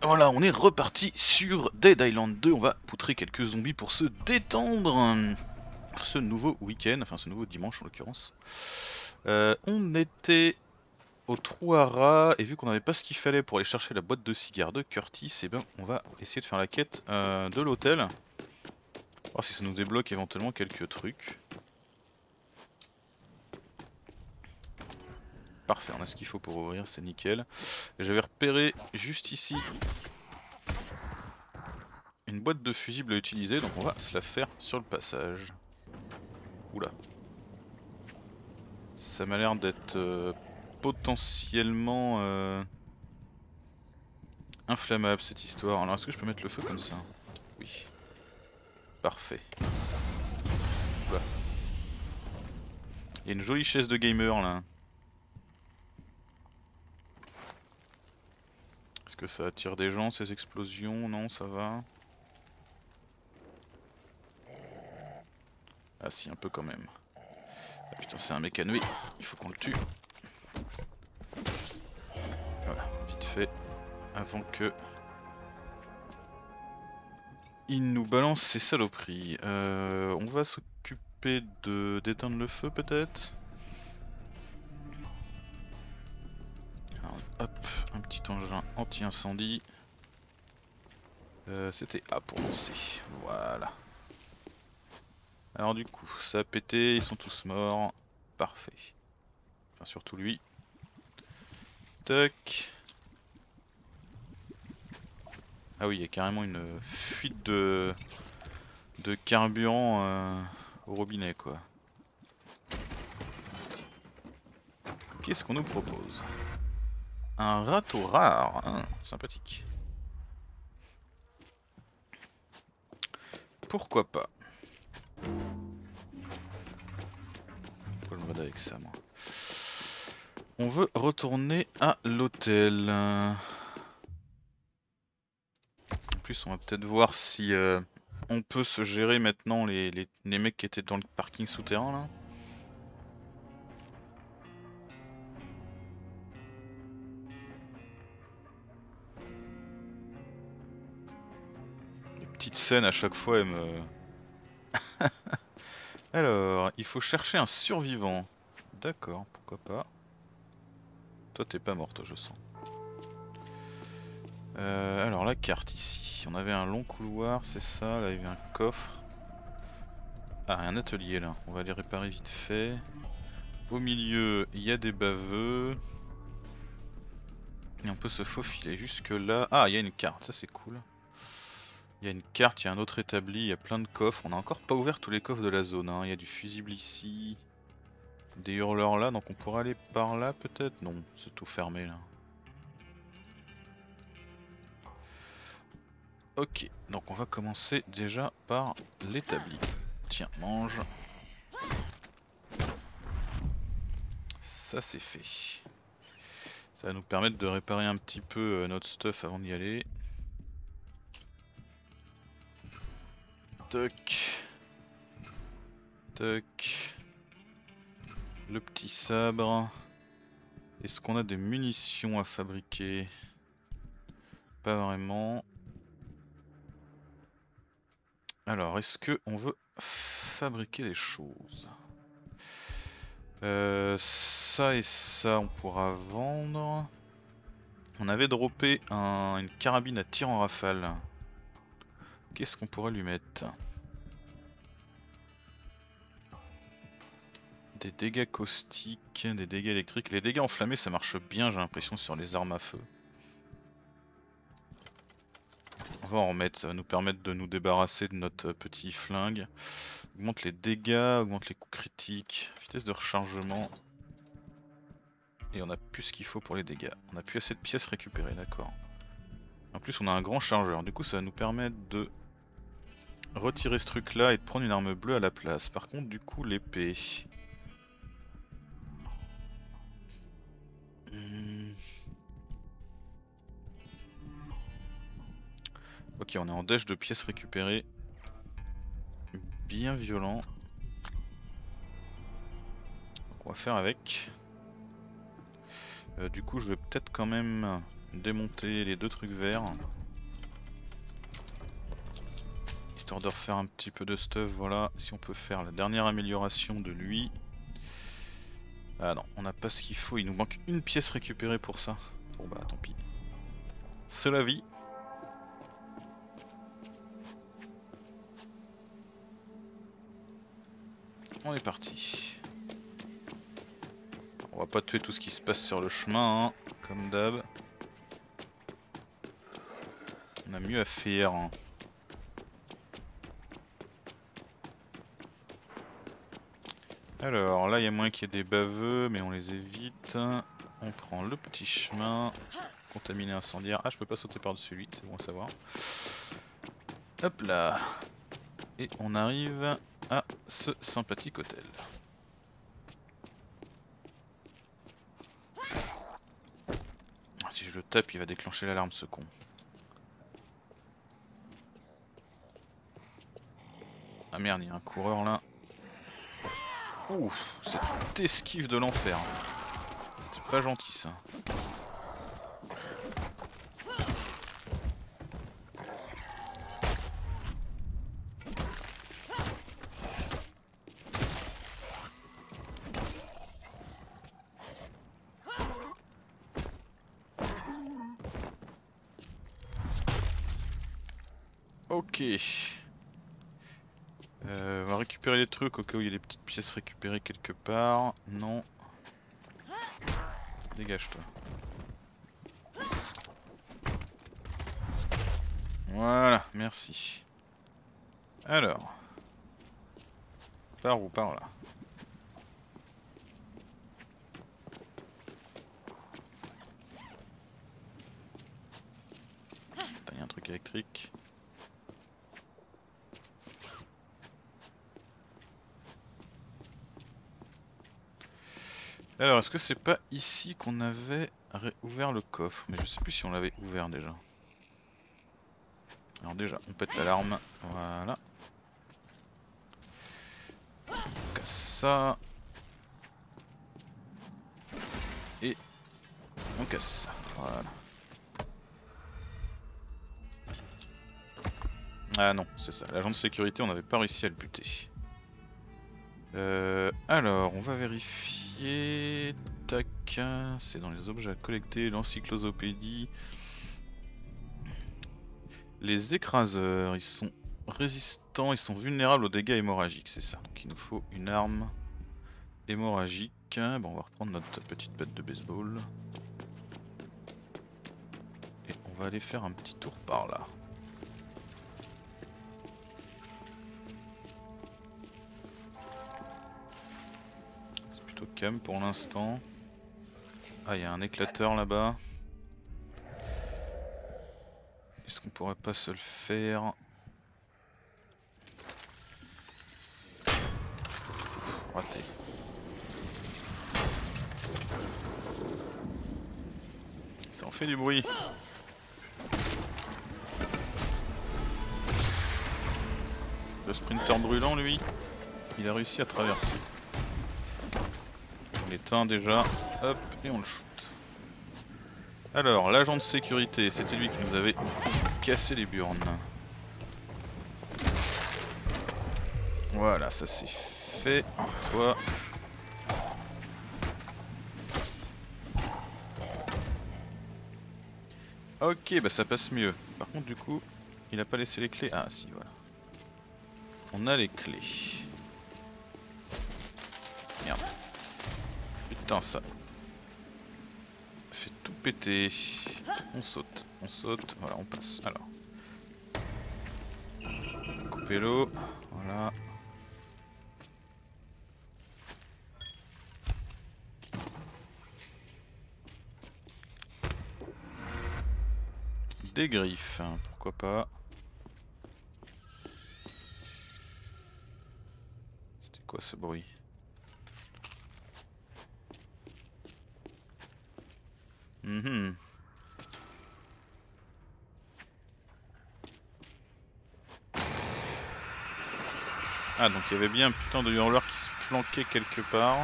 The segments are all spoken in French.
voilà, on est reparti sur Dead Island 2, on va poutrer quelques zombies pour se détendre ce nouveau week-end, enfin ce nouveau dimanche en l'occurrence. On était au trou à rats, et vu qu'on n'avait pas ce qu'il fallait pour aller chercher la boîte de cigares de Curtis, et ben on va essayer de faire la quête de l'hôtel. Voir si ça nous débloque éventuellement quelques trucs. Parfait, on a ce qu'il faut pour ouvrir, c'est nickel. J'avais repéré juste ici une boîte de fusibles à utiliser, donc on va se la faire sur le passage. Oula. Ça m'a l'air d'être potentiellement inflammable cette histoire. Alors est-ce que je peux mettre le feu comme ça? Oui. Parfait. Oula. Il y a une jolie chaise de gamer là. Est-ce que ça attire des gens ces explosions? Non, ça va. Ah si, un peu quand même. Ah, putain, c'est un mécano, il faut qu'on le tue. Voilà, vite fait. Avant que il nous balance ses saloperies. On va s'occuper d'éteindre le feu peut-être. Hop, un petit engin anti-incendie. C'était A pour lancer. Voilà. Alors du coup, ça a pété, ils sont tous morts. Parfait. Enfin surtout lui. Tac. Ah oui, il y a carrément une fuite de carburant au robinet quoi. Qu'est-ce qu'on nous propose? Un râteau rare, hein, sympathique. Pourquoi pas? Pourquoi je me balade avec ça moi? On veut retourner à l'hôtel. En plus on va peut-être voir si on peut se gérer maintenant les mecs qui étaient dans le parking souterrain là. Les petites scènes à chaque fois elles me... Alors, il faut chercher un survivant. D'accord, pourquoi pas. Toi t'es pas mort toi je sens. Alors la carte ici, on avait un long couloir, c'est ça, là il y avait un coffre. Ah, un atelier là, on va aller réparer vite fait. Au milieu, il y a des baveux. Et on peut se faufiler jusque là. Ah, il y a une carte, ça c'est cool. Il y a une carte, il y a un autre établi, il y a plein de coffres. On n'a encore pas ouvert tous les coffres de la zone, hein. Il y a du fusible ici, des hurleurs là, donc on pourrait aller par là peut-être. Non, c'est tout fermé là. Ok, donc on va commencer déjà par l'établi. Tiens, mange. Ça c'est fait. Ça va nous permettre de réparer un petit peu notre stuff avant d'y aller. Toc. Toc. Le petit sabre. Est-ce qu'on a des munitions à fabriquer? Pas vraiment. Alors, est-ce que on veut fabriquer des choses? Ça et ça, on pourra vendre. On avait droppé une carabine à tir en rafale. Qu'est-ce qu'on pourrait lui mettre? Des dégâts caustiques, des dégâts électriques. Les dégâts enflammés, ça marche bien, j'ai l'impression, sur les armes à feu. On va en remettre, ça va nous permettre de nous débarrasser de notre petit flingue. Augmente les dégâts, augmente les coups critiques, vitesse de rechargement. Et on a plus ce qu'il faut pour les dégâts. On a plus assez de pièces récupérées, d'accord. En plus on a un grand chargeur, du coup ça va nous permettre de retirer ce truc là et de prendre une arme bleue à la place. Par contre du coup l'épée... Ok, on est en dash de pièces récupérées. Bien violent. Donc on va faire avec. Du coup je vais peut-être quand même démonter les deux trucs verts. histoire de refaire un petit peu de stuff. Voilà, si on peut faire la dernière amélioration de lui. Ah non, on n'a pas ce qu'il faut, il nous manque une pièce récupérée pour ça. Bon bah tant pis. C'est la vie. On est parti. On va pas tuer tout ce qui se passe sur le chemin, hein, comme d'hab. On a mieux à faire. Hein. Alors là il y a moyen qu'il y ait des baveux, mais on les évite. On prend le petit chemin. Contaminé incendiaire. Ah, je peux pas sauter par-dessus lui, c'est bon à savoir. Hop là. Et on arrive à ce sympathique hôtel. Si je le tape, il va déclencher l'alarme, ce con. Ah merde, il y a un coureur là. Ouh, cette esquive de l'enfer. C'était pas gentil ça. Ok. On va récupérer les trucs au cas où il y a des petites pièces récupérées quelque part. Non. Dégage-toi. Voilà, merci. Alors. Par où? Par là. Putain, y a un truc électrique. Alors, est-ce que c'est pas ici qu'on avait ouvert le coffre? Mais je sais plus si on l'avait ouvert déjà. Alors déjà, on pète l'alarme. Voilà. On casse ça. Et on casse ça. Voilà. Ah non, c'est ça. L'agent de sécurité, on n'avait pas réussi à le buter. Alors, on va vérifier. Tac, c'est dans les objets à collecter, l'encyclopédie. Les écraseurs, ils sont résistants, ils sont vulnérables aux dégâts hémorragiques, c'est ça. Donc il nous faut une arme hémorragique. Bon, on va reprendre notre petite batte de baseball. Et on va aller faire un petit tour par là. C'est plutôt calme pour l'instant. Ah, il y a un éclateur là-bas. Est-ce qu'on pourrait pas se le faire? Raté. Ça en fait du bruit. Le sprinter brûlant, lui, il a réussi à traverser. On l'éteint déjà. Hop, et on le shoot. Alors, l'agent de sécurité, c'était lui qui nous avait cassé les burnes. Voilà, ça c'est fait. Toi. Ok, bah ça passe mieux. Par contre, du coup, il a pas laissé les clés. Ah, si, voilà. On a les clés. Merde. Putain, ça fait tout péter. On saute, voilà, on passe. Alors, couper l'eau, voilà. Des griffes, hein, pourquoi pas. C'était quoi ce bruit? Ah, donc il y avait bien un putain de hurleur qui se planquait quelque part.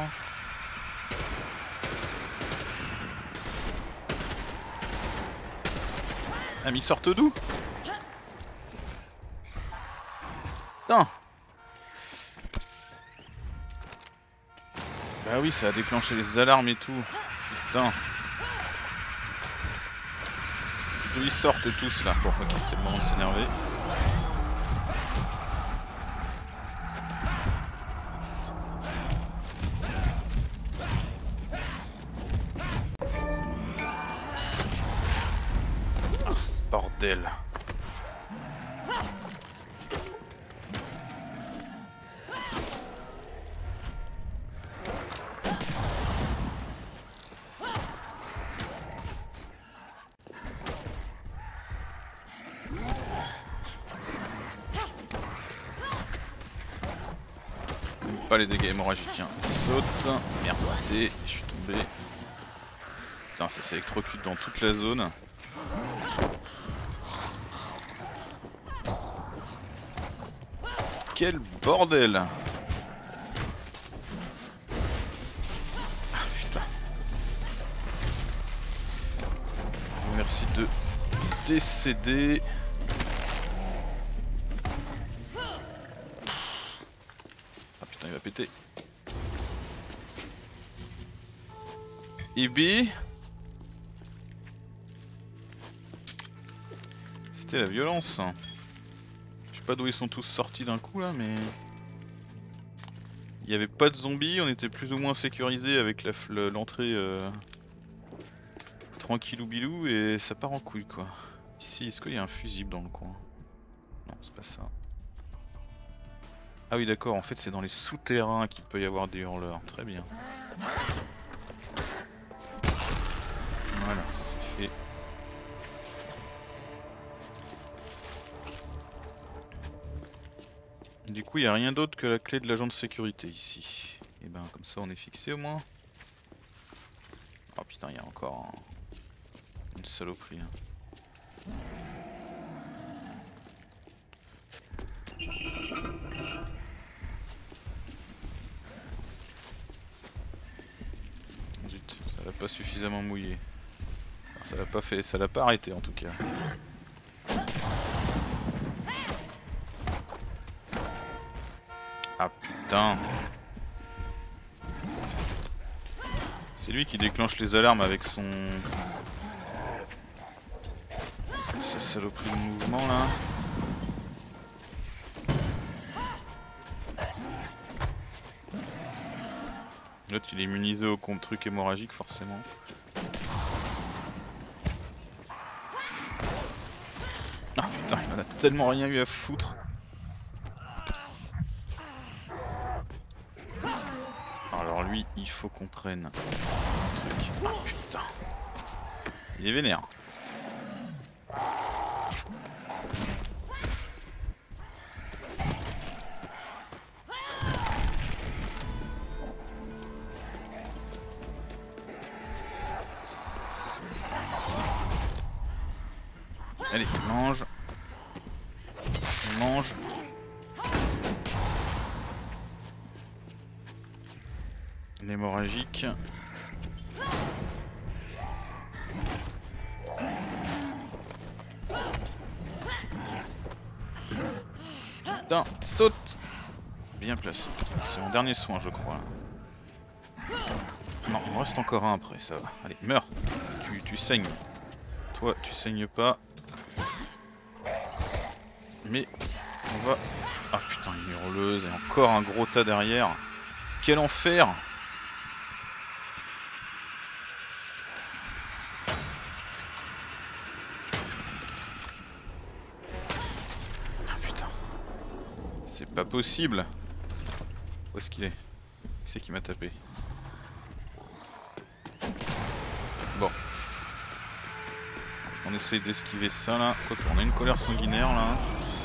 Ah, mais ils sortent d'où? Putain. Bah oui, ça a déclenché les alarmes et tout. Putain. D'où ils sortent tous là. Bon, ok, c'est le moment de s'énerver. Ah, bordel. Pas les dégâts hémorragiques, hein. Saute. Merde, raté, je suis tombé. Putain, ça s'électrocute dans toute la zone. Quel bordel! Ah putain. Je vous remercie de décéder. Il va péter. Ibi. C'était la violence. Je sais pas d'où ils sont tous sortis d'un coup là, mais il y avait pas de zombies, on était plus ou moins sécurisé avec l'entrée tranquillou bilou et ça part en couille quoi. Ici, est-ce qu'il y a un fusible dans le coin? Non, c'est pas ça. Ah oui d'accord, en fait c'est dans les souterrains qu'il peut y avoir des hurleurs, très bien. Voilà, ça c'est fait. Du coup il n'y a rien d'autre que la clé de l'agent de sécurité ici. Et ben comme ça on est fixé au moins. Oh putain, il y a encore une saloperie là. Zut, ça l'a pas suffisamment mouillé. Enfin, ça l'a pas fait, ça l'a pas arrêté en tout cas. Ah putain. C'est lui qui déclenche les alarmes avec son... sa saloperie de mouvement là. L'autre il est immunisé au contre truc hémorragique forcément. Ah putain, il en a tellement rien eu à foutre. Alors lui il faut qu'on prenne un truc. Ah putain. Il est vénère. Allez, mange. Mange. L'hémorragique. Putain, saute. Bien placé. C'est mon dernier soin je crois. Non, il me reste encore un après, ça va. Allez, meurs. Tu saignes. Toi, tu saignes pas. Mais on va... Ah putain, une hurleuse et encore un gros tas derrière. Quel enfer! Ah putain. C'est pas possible. Où est-ce qu'il est? Qui c'est qui m'a tapé? Bon. On essaye d'esquiver ça là. Quoique on a une colère sanguinaire là.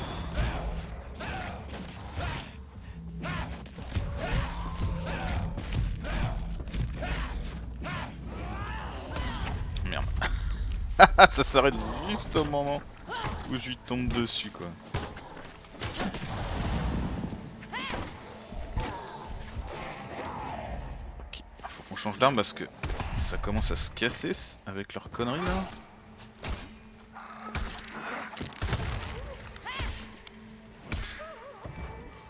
Merde. Ça s'arrête juste au moment où je lui tombe dessus quoi. Ok, faut qu'on change d'arme parce que ça commence à se casser avec leurs conneries là.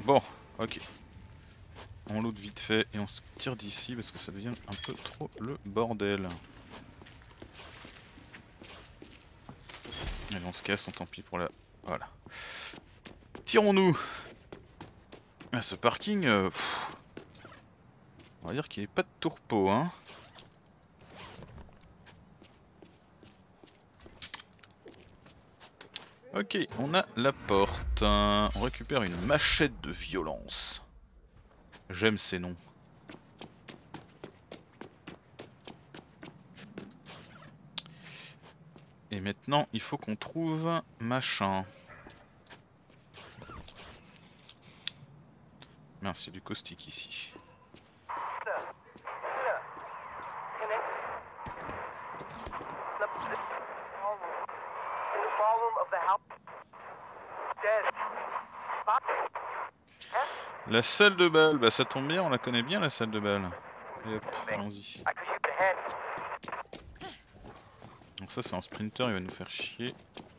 Bon, ok. On loot vite fait et on se tire d'ici parce que ça devient un peu trop le bordel. Allez, on se casse, on tant pis pour la... Voilà. Tirons-nous. Ah, ce parking, on va dire qu'il n'est pas de tourpeau, hein. Ok, on a la porte. On récupère une machette de violence. J'aime ces noms. Et maintenant, il faut qu'on trouve machin. Mince, il y a du caustique ici. La salle de bal, bah ça tombe bien, on la connaît bien la salle de bal. Et hop, allons-y. Donc ça c'est un sprinter, il va nous faire chier.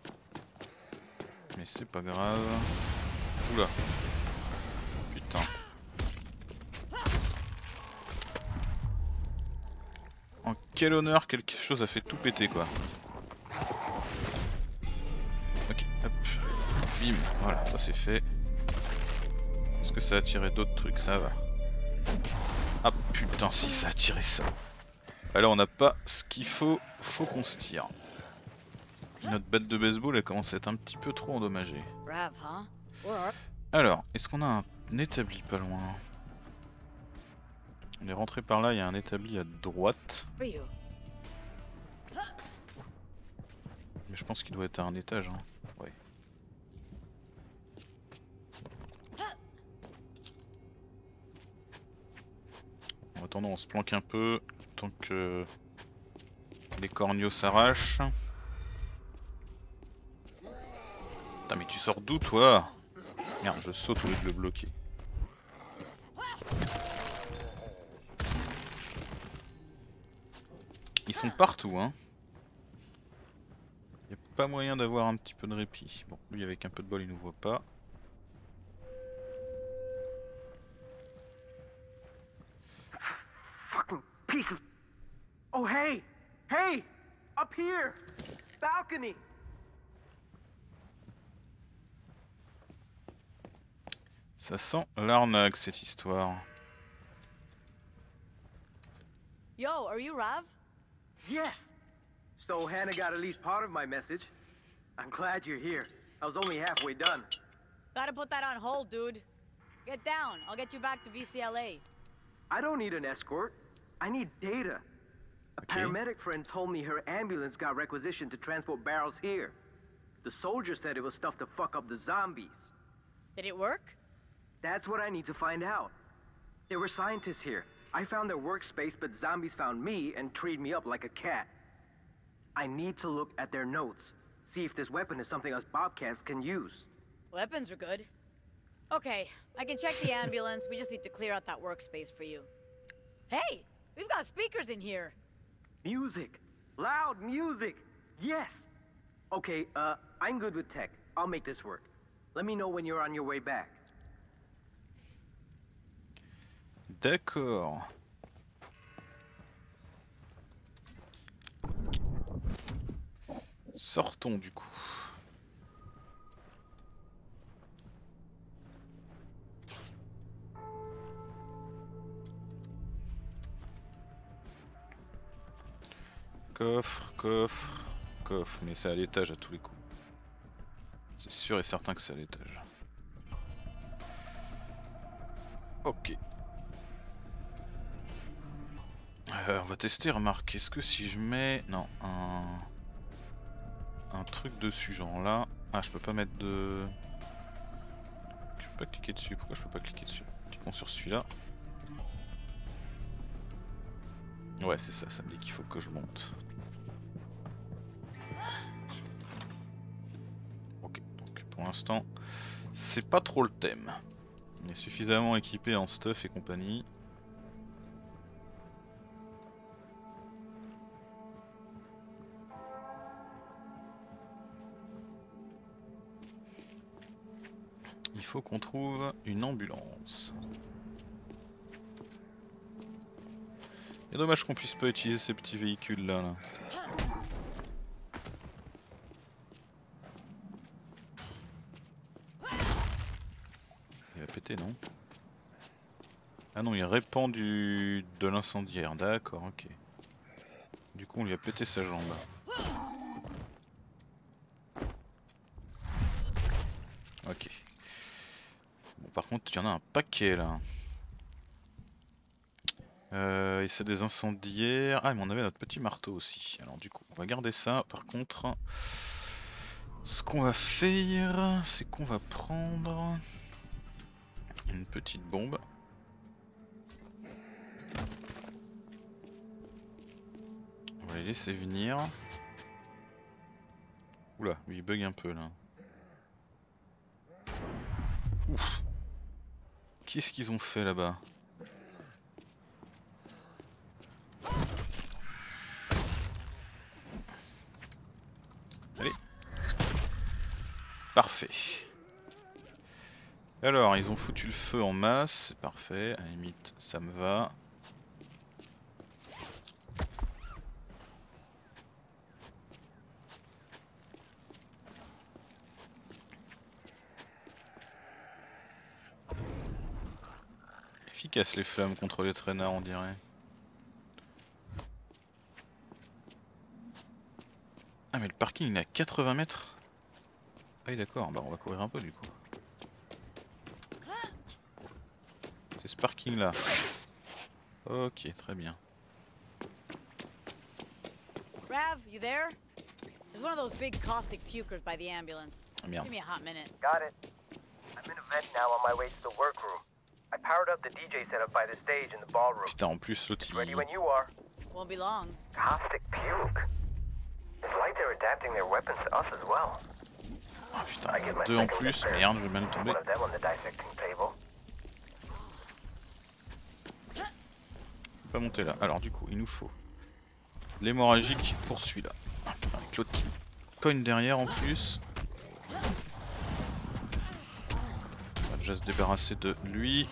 Mais c'est pas grave. Oula. Putain. En quel honneur quelque chose a fait tout péter quoi. Ok, hop. Bim, voilà, ça c'est fait. Est-ce que ça a tiré d'autres trucs? Ça va. Ah putain si ça a tiré ça. Alors on n'a pas ce qu'il faut, faut qu'on se tire. Notre batte de baseball elle commence à être un petit peu trop endommagée. Alors, est-ce qu'on a un établi pas loin? On est rentré par là, il y a un établi à droite. Mais je pense qu'il doit être à un étage. Hein. Ouais. En attendant, on se planque un peu tant que les corneaux s'arrachent. Putain, mais tu sors d'où toi? Merde, je saute au lieu de le bloquer. Ils sont partout, hein. Y a pas moyen d'avoir un petit peu de répit. Bon, lui avec un peu de bol, il nous voit pas. Fucking piece of... Oh hey! Hey! Up here! Balcony! Ça sent l'arnaque cette histoire. Yo, are you Rav? Yes! So Hannah got at least part of my message. I'm glad you're here. I was only halfway done. Gotta put that on hold, dude. Get down. I'll get you back to VCLA. I don't need an escort. I need data. A paramedic friend told me her ambulance got requisitioned to transport barrels here. The soldier said it was stuff to fuck up the zombies. Did it work? That's what I need to find out. There were scientists here. I found their workspace, but zombies found me and treated me up like a cat. I need to look at their notes. See if this weapon is something us Bobcats can use. Weapons are good. Okay, I can check the ambulance. We just need to clear out that workspace for you. Hey, we've got speakers in here. Music! Loud music! Yes! Okay, I'm good with tech. I'll make this work. Let me know when you're on your way back. D'accord. Sortons du coup. Coffre, coffre, coffre, mais c'est à l'étage à tous les coups. C'est sûr et certain que c'est à l'étage. Ok. On va tester, remarque, est-ce que si je mets... Non, un truc dessus, genre là... Ah, je peux pas mettre de... Je peux pas cliquer dessus, pourquoi je peux pas cliquer dessus? Cliquons sur celui-là. Ouais, c'est ça, ça me dit qu'il faut que je monte. Ok, donc pour l'instant, c'est pas trop le thème. On est suffisamment équipé en stuff et compagnie. il faut qu'on trouve une ambulance. Et dommage qu'on puisse pas utiliser ces petits véhicules là. Il va péter, non? Ah non, il répand de l'incendiaire, d'accord, ok. Du coup on lui a pété sa jambe. Ok. Bon, par contre il y en a un paquet là. Et c'est des incendiaires. Ah mais on avait notre petit marteau aussi. Alors du coup on va garder ça. Par contre, ce qu'on va faire, c'est qu'on va prendre une petite bombe. On va les laisser venir. Oula, lui il bug un peu là. Ouf. Qu'est-ce qu'ils ont fait là-bas? Allez. Parfait. Alors, ils ont foutu le feu en masse, c'est parfait, à la limite ça me va. Efficace les flammes contre les traînards on dirait. Ah mais le parking il est à 80 mètres. Ah oui d'accord, bah on va courir un peu du coup. C'est ce parking là. Ok, très bien. Rav, you there? There's one of those big caustic pukers by the ambulance. Ah merde. Give me a hot minute. Got it. I'm in a vent now on my way to the workroom. I powered up the DJ setup by the stage in the ballroom. Putain en plus l'autre It's ready il... when you are. Won't be long. Caustic puke. It's like they're adapting their weapons to us as well. Ah putain, deux en plus, merde je vais mal tomber. One of them on the dissecting table. Pas monter là. Alors du coup il nous faut l'hémorragique pour celui-là. Avec l'autre qui cogne derrière en plus. On va déjà se débarrasser de lui.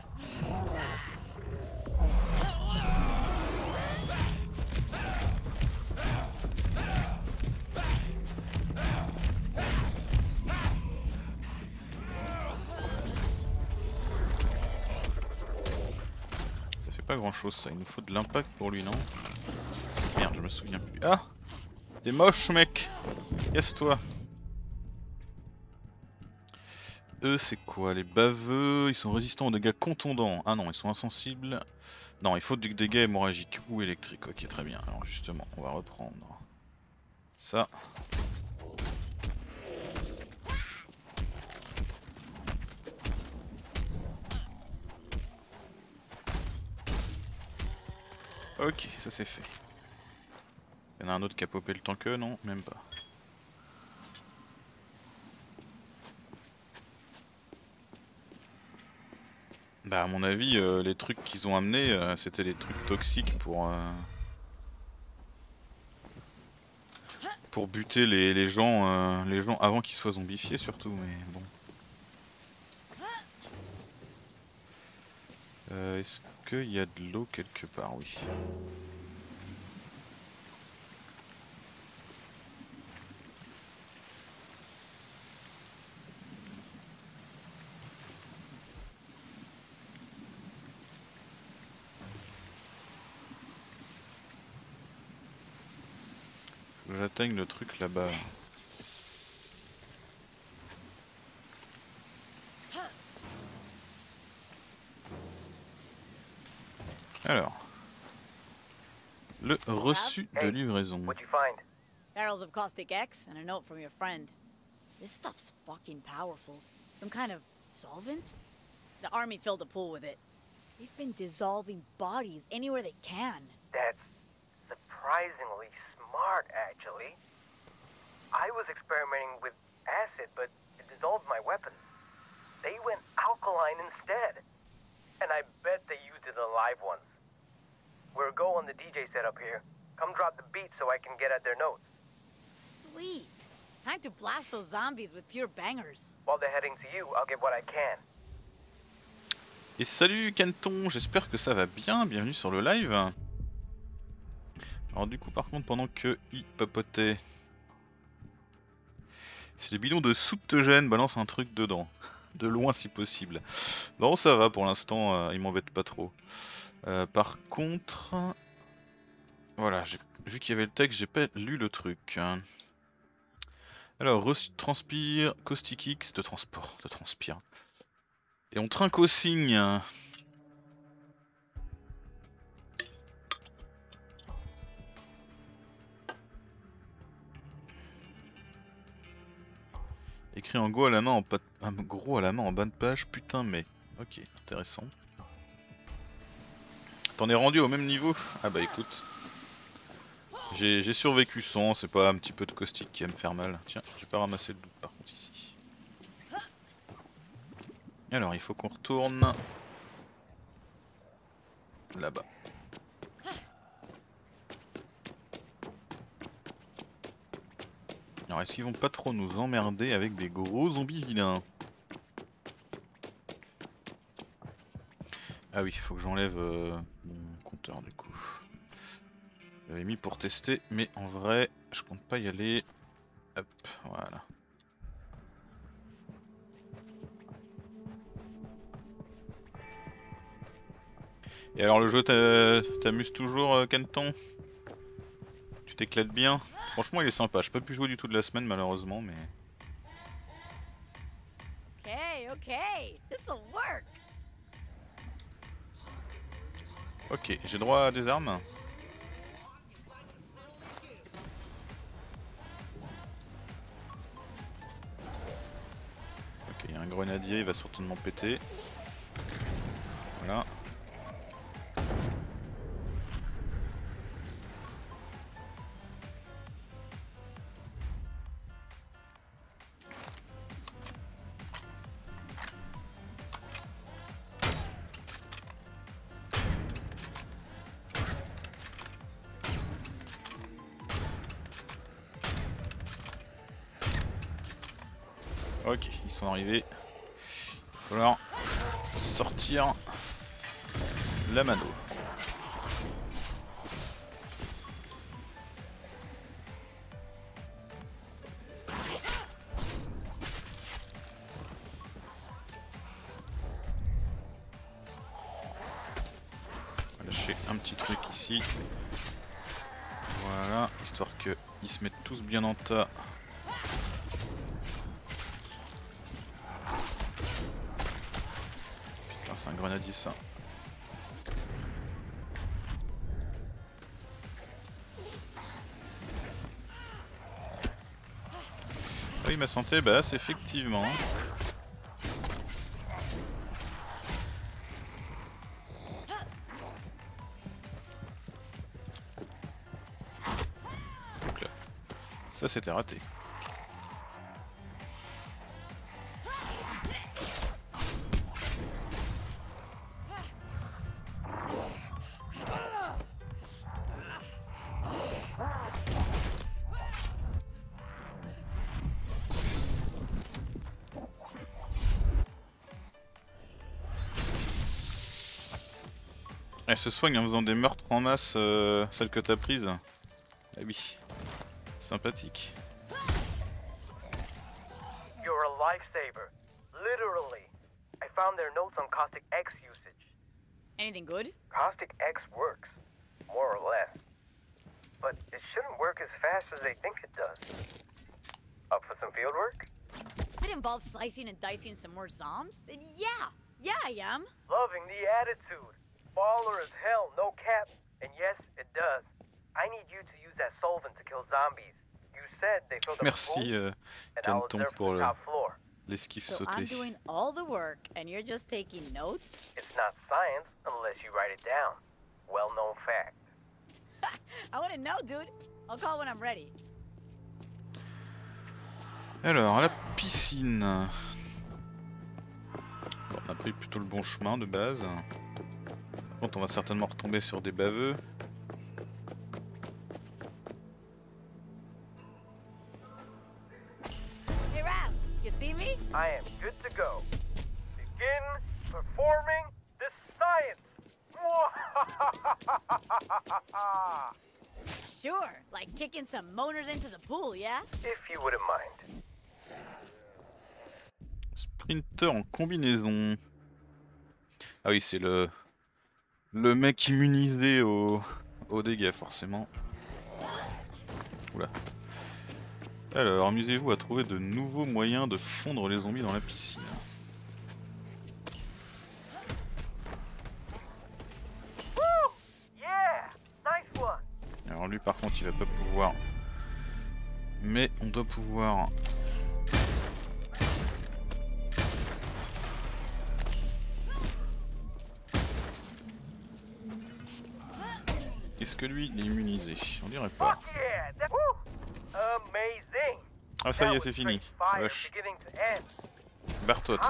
Ça fait pas grand chose ça, il nous faut de l'impact pour lui non? Merde je me souviens plus. Ah! T'es moche mec! Casse-toi! Eux c'est quoi? Les baveux, ils sont résistants aux dégâts contondants. Ah non, ils sont insensibles. Non, il faut du dégâts hémorragiques ou électriques. Ok, très bien. Alors justement, on va reprendre ça. Ok, ça c'est fait. Il y en a un autre qui a popé le temps que non, même pas. Bah à mon avis les trucs qu'ils ont amenés c'était des trucs toxiques pour buter les gens avant qu'ils soient zombifiés surtout mais bon. Est-ce qu'il y a de l'eau quelque part? Oui. J'atteigne le truc là-bas. Alors, le reçu de livraison. What'd you find? Barrels of caustic X and a note from your friend. This stuff's fucking powerful. Some kind of solvent? The army filled a pool with it. They've been dissolving bodies anywhere they can. That's surprisingly smart, actually. I was experimenting with acid, but it dissolved my weapons. They went alkaline instead. And I bet they used it on live ones. We're go on the DJ setup here. Come drop the beat so I can get at their notes. Sweet. Time to blast those zombies with pure bangers. While they're heading to you, I'll get what I can. Et salut Canton, j'espère que ça va bien, bienvenue sur le live. Alors du coup par contre pendant que il papotait, si le bidon de soupe te gêne, balance un truc dedans, de loin si possible. Non ça va pour l'instant, il m'embête pas trop. Par contre, voilà, vu qu'il y avait le texte, j'ai pas lu le truc. Alors, transpire, caustic X, de transport, de transpire. Et on trinque au signe. Écrit en gros à la main en bas de page, putain mais. Ok, intéressant. T'en es rendu au même niveau? Ah bah écoute. J'ai survécu sans, c'est pas un petit peu de caustique qui va me faire mal. Tiens, j'ai pas ramassé le doute par contre ici. Alors il faut qu'on retourne là-bas. Alors est-ce qu'ils vont pas trop nous emmerder avec des gros zombies vilains? Ah oui, il faut que j'enlève mon compteur du coup. J'avais mis pour tester, mais en vrai, je compte pas y aller. Hop, voilà. Et alors le jeu t'amuse toujours Canton? Tu t'éclates bien? Franchement il est sympa, j'ai pas pu jouer du tout de la semaine malheureusement mais... Okay, this'll work. Ok, j'ai droit à des armes. Ok, il y a un grenadier, il va certainement péter. Voilà. Ok, ils sont arrivés. Il va falloir sortir la mano. On va lâcher un petit truc ici. Voilà, histoire qu'ils se mettent tous bien en tas. C'est un grenadier ça. Ah oui ma santé basse effectivement. Donc là, ça c'était raté. Elle se soigne en faisant des meurtres en masse, celle que t'as prise. Ah oui, sympathique. You're a lifesaver. Literally. I found their notes on Caustic X usage. Anything good? Caustic X works, more or less. But it shouldn't work as fast as they think it does. Up for some field work? If it involves slicing and dicing some more zombs, then yeah, I am. Loving the attitude. Baller as hell, no cap. And yes, it does. I need you to use that solvent to kill zombies. You said they filled up Merci Canton pour l'esquive So sautée. I'm doing all the work and you're just taking notes? It's not science unless you write it down. Well-known fact. I wouldn't know, dude. I'll call when I'm ready. Alors, la piscine. Bon, on a pris plutôt le bon chemin de base. Par contre, on va certainement retomber sur des baveux. kicking some moaners into the pool, yeah? If you wouldn't mind. Sprinter en combinaison. Ah oui, c'est le mec immunisé aux dégâts forcément. Oula. Alors, amusez-vous à trouver de nouveaux moyens de fondre les zombies dans la piscine. Alors lui par contre il va pas pouvoir. Mais on doit pouvoir. Est-ce que lui il est immunisé? On dirait pas. Ah ça y est c'est fini. La vache. Bartot.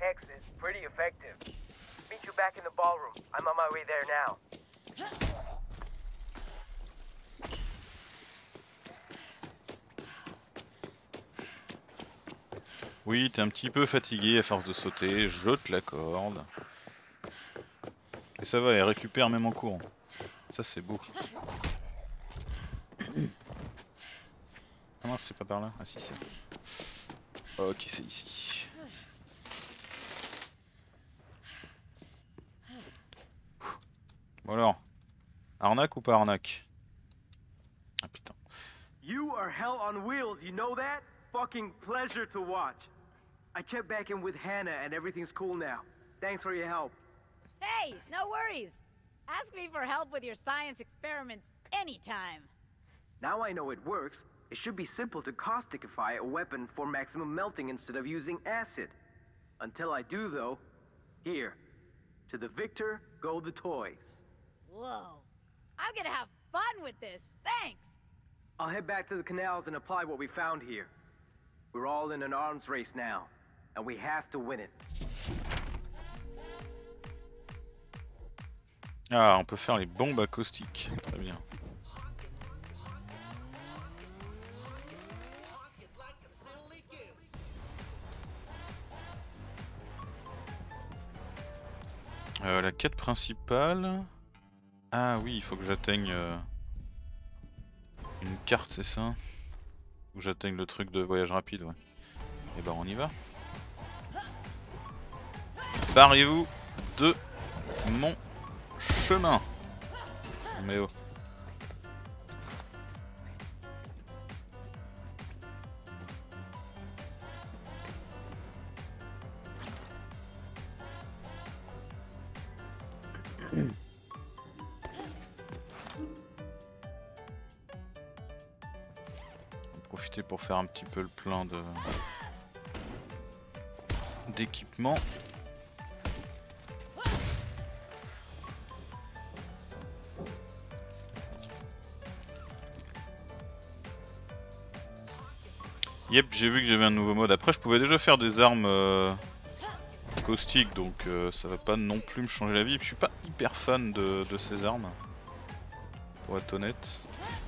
Oui, t'es un petit peu fatigué à force de sauter, je te l'accorde. Et ça va, elle récupère même en courant. Ça c'est beau. Ah mince, c'est pas par là? Ah si, c'est. Ok, c'est ici. Bon alors, arnaque ou pas arnaque? Ah putain. You are hell on wheels, you know that? Fucking pleasure to watch. I checked back in with Hannah and everything's cool now. Thanks for your help. Hey, no worries. Ask me for help with your science experiments anytime. Now I know it works. It should be simple to causticify a weapon for maximum melting instead of using acid. Until I do though, here. To the victor go the toys. Whoa. I'm gonna have fun with this. Thanks. I'll head back to the canals and apply what we found here. We're all in an arms race now, and we have to win it. Ah, on peut faire les bombes acoustiques. Très bien. La quête principale. Ah oui, il faut que j'atteigne une carte, c'est ça? Où j'atteigne le truc de voyage rapide, ouais. Et bah on y va. Barrez-vous de mon chemin. Mais oh. Profiter pour faire un petit peu le plein d'équipement. Yep, j'ai vu que j'avais un nouveau mode. Après je pouvais déjà faire des armes caustiques, donc ça va pas non plus me changer la vie. Je suis pas hyper fan de ces armes, pour être honnête.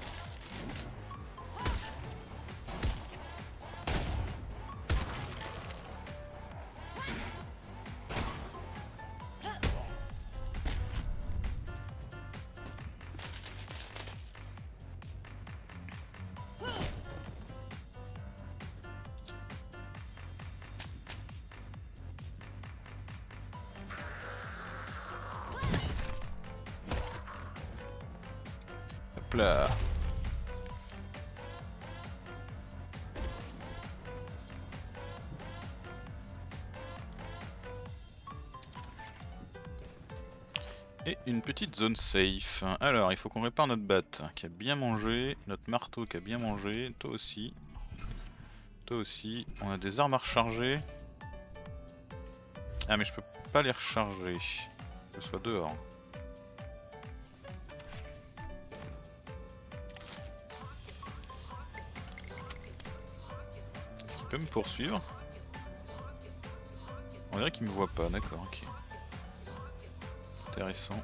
Hop là. Et une petite zone safe. Alors il faut qu'on répare notre batte qui a bien mangé, notre marteau qui a bien mangé, toi aussi. Toi aussi. On a des armes à recharger. Ah mais je peux pas les recharger. Que ce soit dehors. Est-ce qu'il peut me poursuivre? On dirait qu'il me voit pas, d'accord, ok. Intéressant.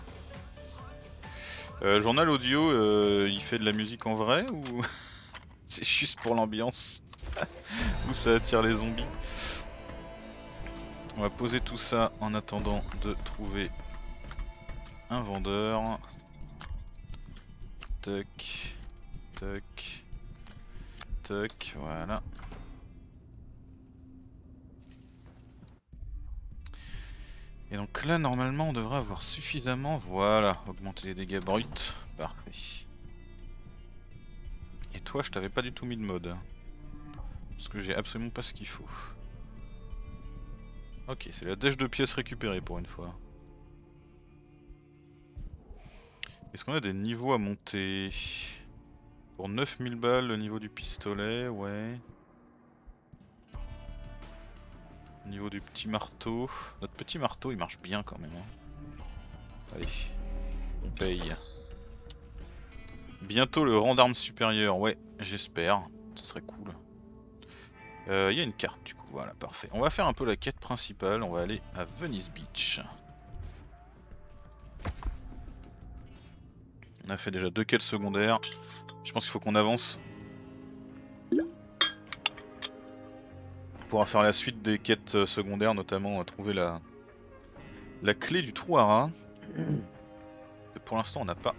Journal audio, il fait de la musique en vrai ou c'est juste pour l'ambiance? Ou ça attire les zombies? On va poser tout ça en attendant de trouver un vendeur. Tac, Toc. Toc, voilà. Et donc là normalement on devrait avoir suffisamment, voilà, augmenter les dégâts bruts, parfait. Et toi je t'avais pas du tout mis de mode, parce que j'ai absolument pas ce qu'il faut. Ok, c'est la dèche de pièces récupérée pour une fois. Est-ce qu'on a des niveaux à monter? Pour 9000 balles le niveau du pistolet, ouais. Au niveau du petit marteau, notre petit marteau il marche bien quand même. Allez, on paye. Bientôt le rang d'armes supérieur, ouais, j'espère, ce serait cool. Il y a une carte du coup, voilà, parfait. On va faire un peu la quête principale, on va aller à Venice Beach. On a fait déjà 2 quêtes secondaires, je pense qu'il faut qu'on avance. On pourra faire la suite des quêtes secondaires, notamment trouver la clé du trou à rats. Que pour l'instant on n'a pas.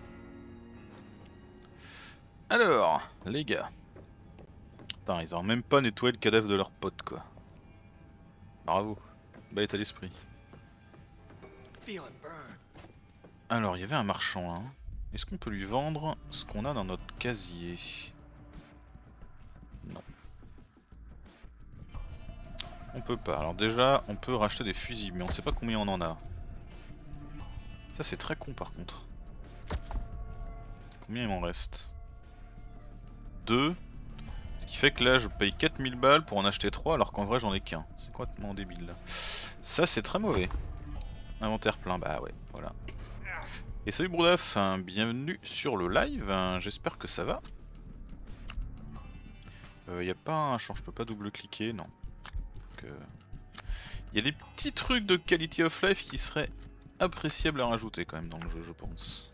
Alors, les gars. Putain, ils ont même pas nettoyé le cadavre de leur pote quoi. Bravo, bas état d'esprit. Alors, il y avait un marchand là. Est-ce qu'on peut lui vendre ce qu'on a dans notre casier? Non. On peut pas. Alors déjà, on peut racheter des fusils, mais on sait pas combien on en a. Ça c'est très con par contre. Combien il m'en reste? 2. Ce qui fait que là je paye 4000 balles pour en acheter 3 alors qu'en vrai j'en ai qu'un. C'est complètement débile là. Ça c'est très mauvais. Inventaire plein, bah ouais, voilà. Et salut Broudaf, bienvenue sur le live, j'espère que ça va. Y a pas un champ, je peux pas double cliquer, non. Il y a des petits trucs de quality of life qui seraient appréciables à rajouter quand même dans le jeu, je pense.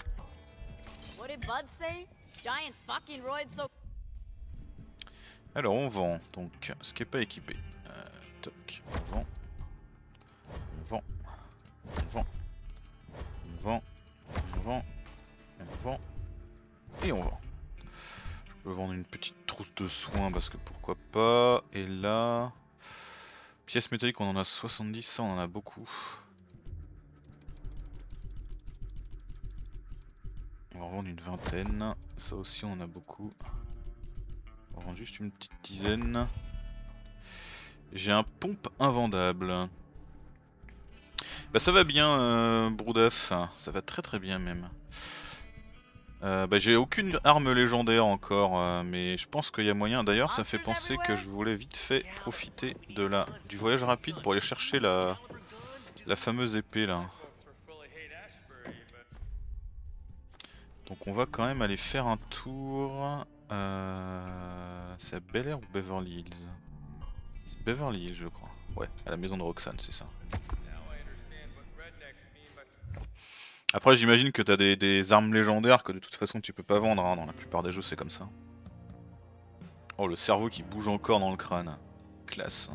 Alors on vend donc ce qui est pas équipé. Toc, on vend. On vend. On vend. On vend. On vend. On vend. Et on vend. Je peux vendre une petite trousse de soins parce que pourquoi pas. Et là. Pièces métalliques on en a 70, ça on en a beaucoup. On va en vendre une vingtaine, ça aussi on en a beaucoup. On va vendre juste une petite dizaine. J'ai un pompe invendable. Bah ça va bien Broudaf, ça va très très bien même. Bah j'ai aucune arme légendaire encore, mais je pense qu'il y a moyen. D'ailleurs ça fait penser que je voulais vite fait profiter de du voyage rapide pour aller chercher la fameuse épée là. Donc on va quand même aller faire un tour. C'est à Bel Air ou Beverly Hills? C'est Beverly Hills je crois. Ouais, à la maison de Roxane, c'est ça. Après j'imagine que t'as des armes légendaires que de toute façon tu peux pas vendre, hein. Dans la plupart des jeux c'est comme ça. Oh le cerveau qui bouge encore dans le crâne. Classe.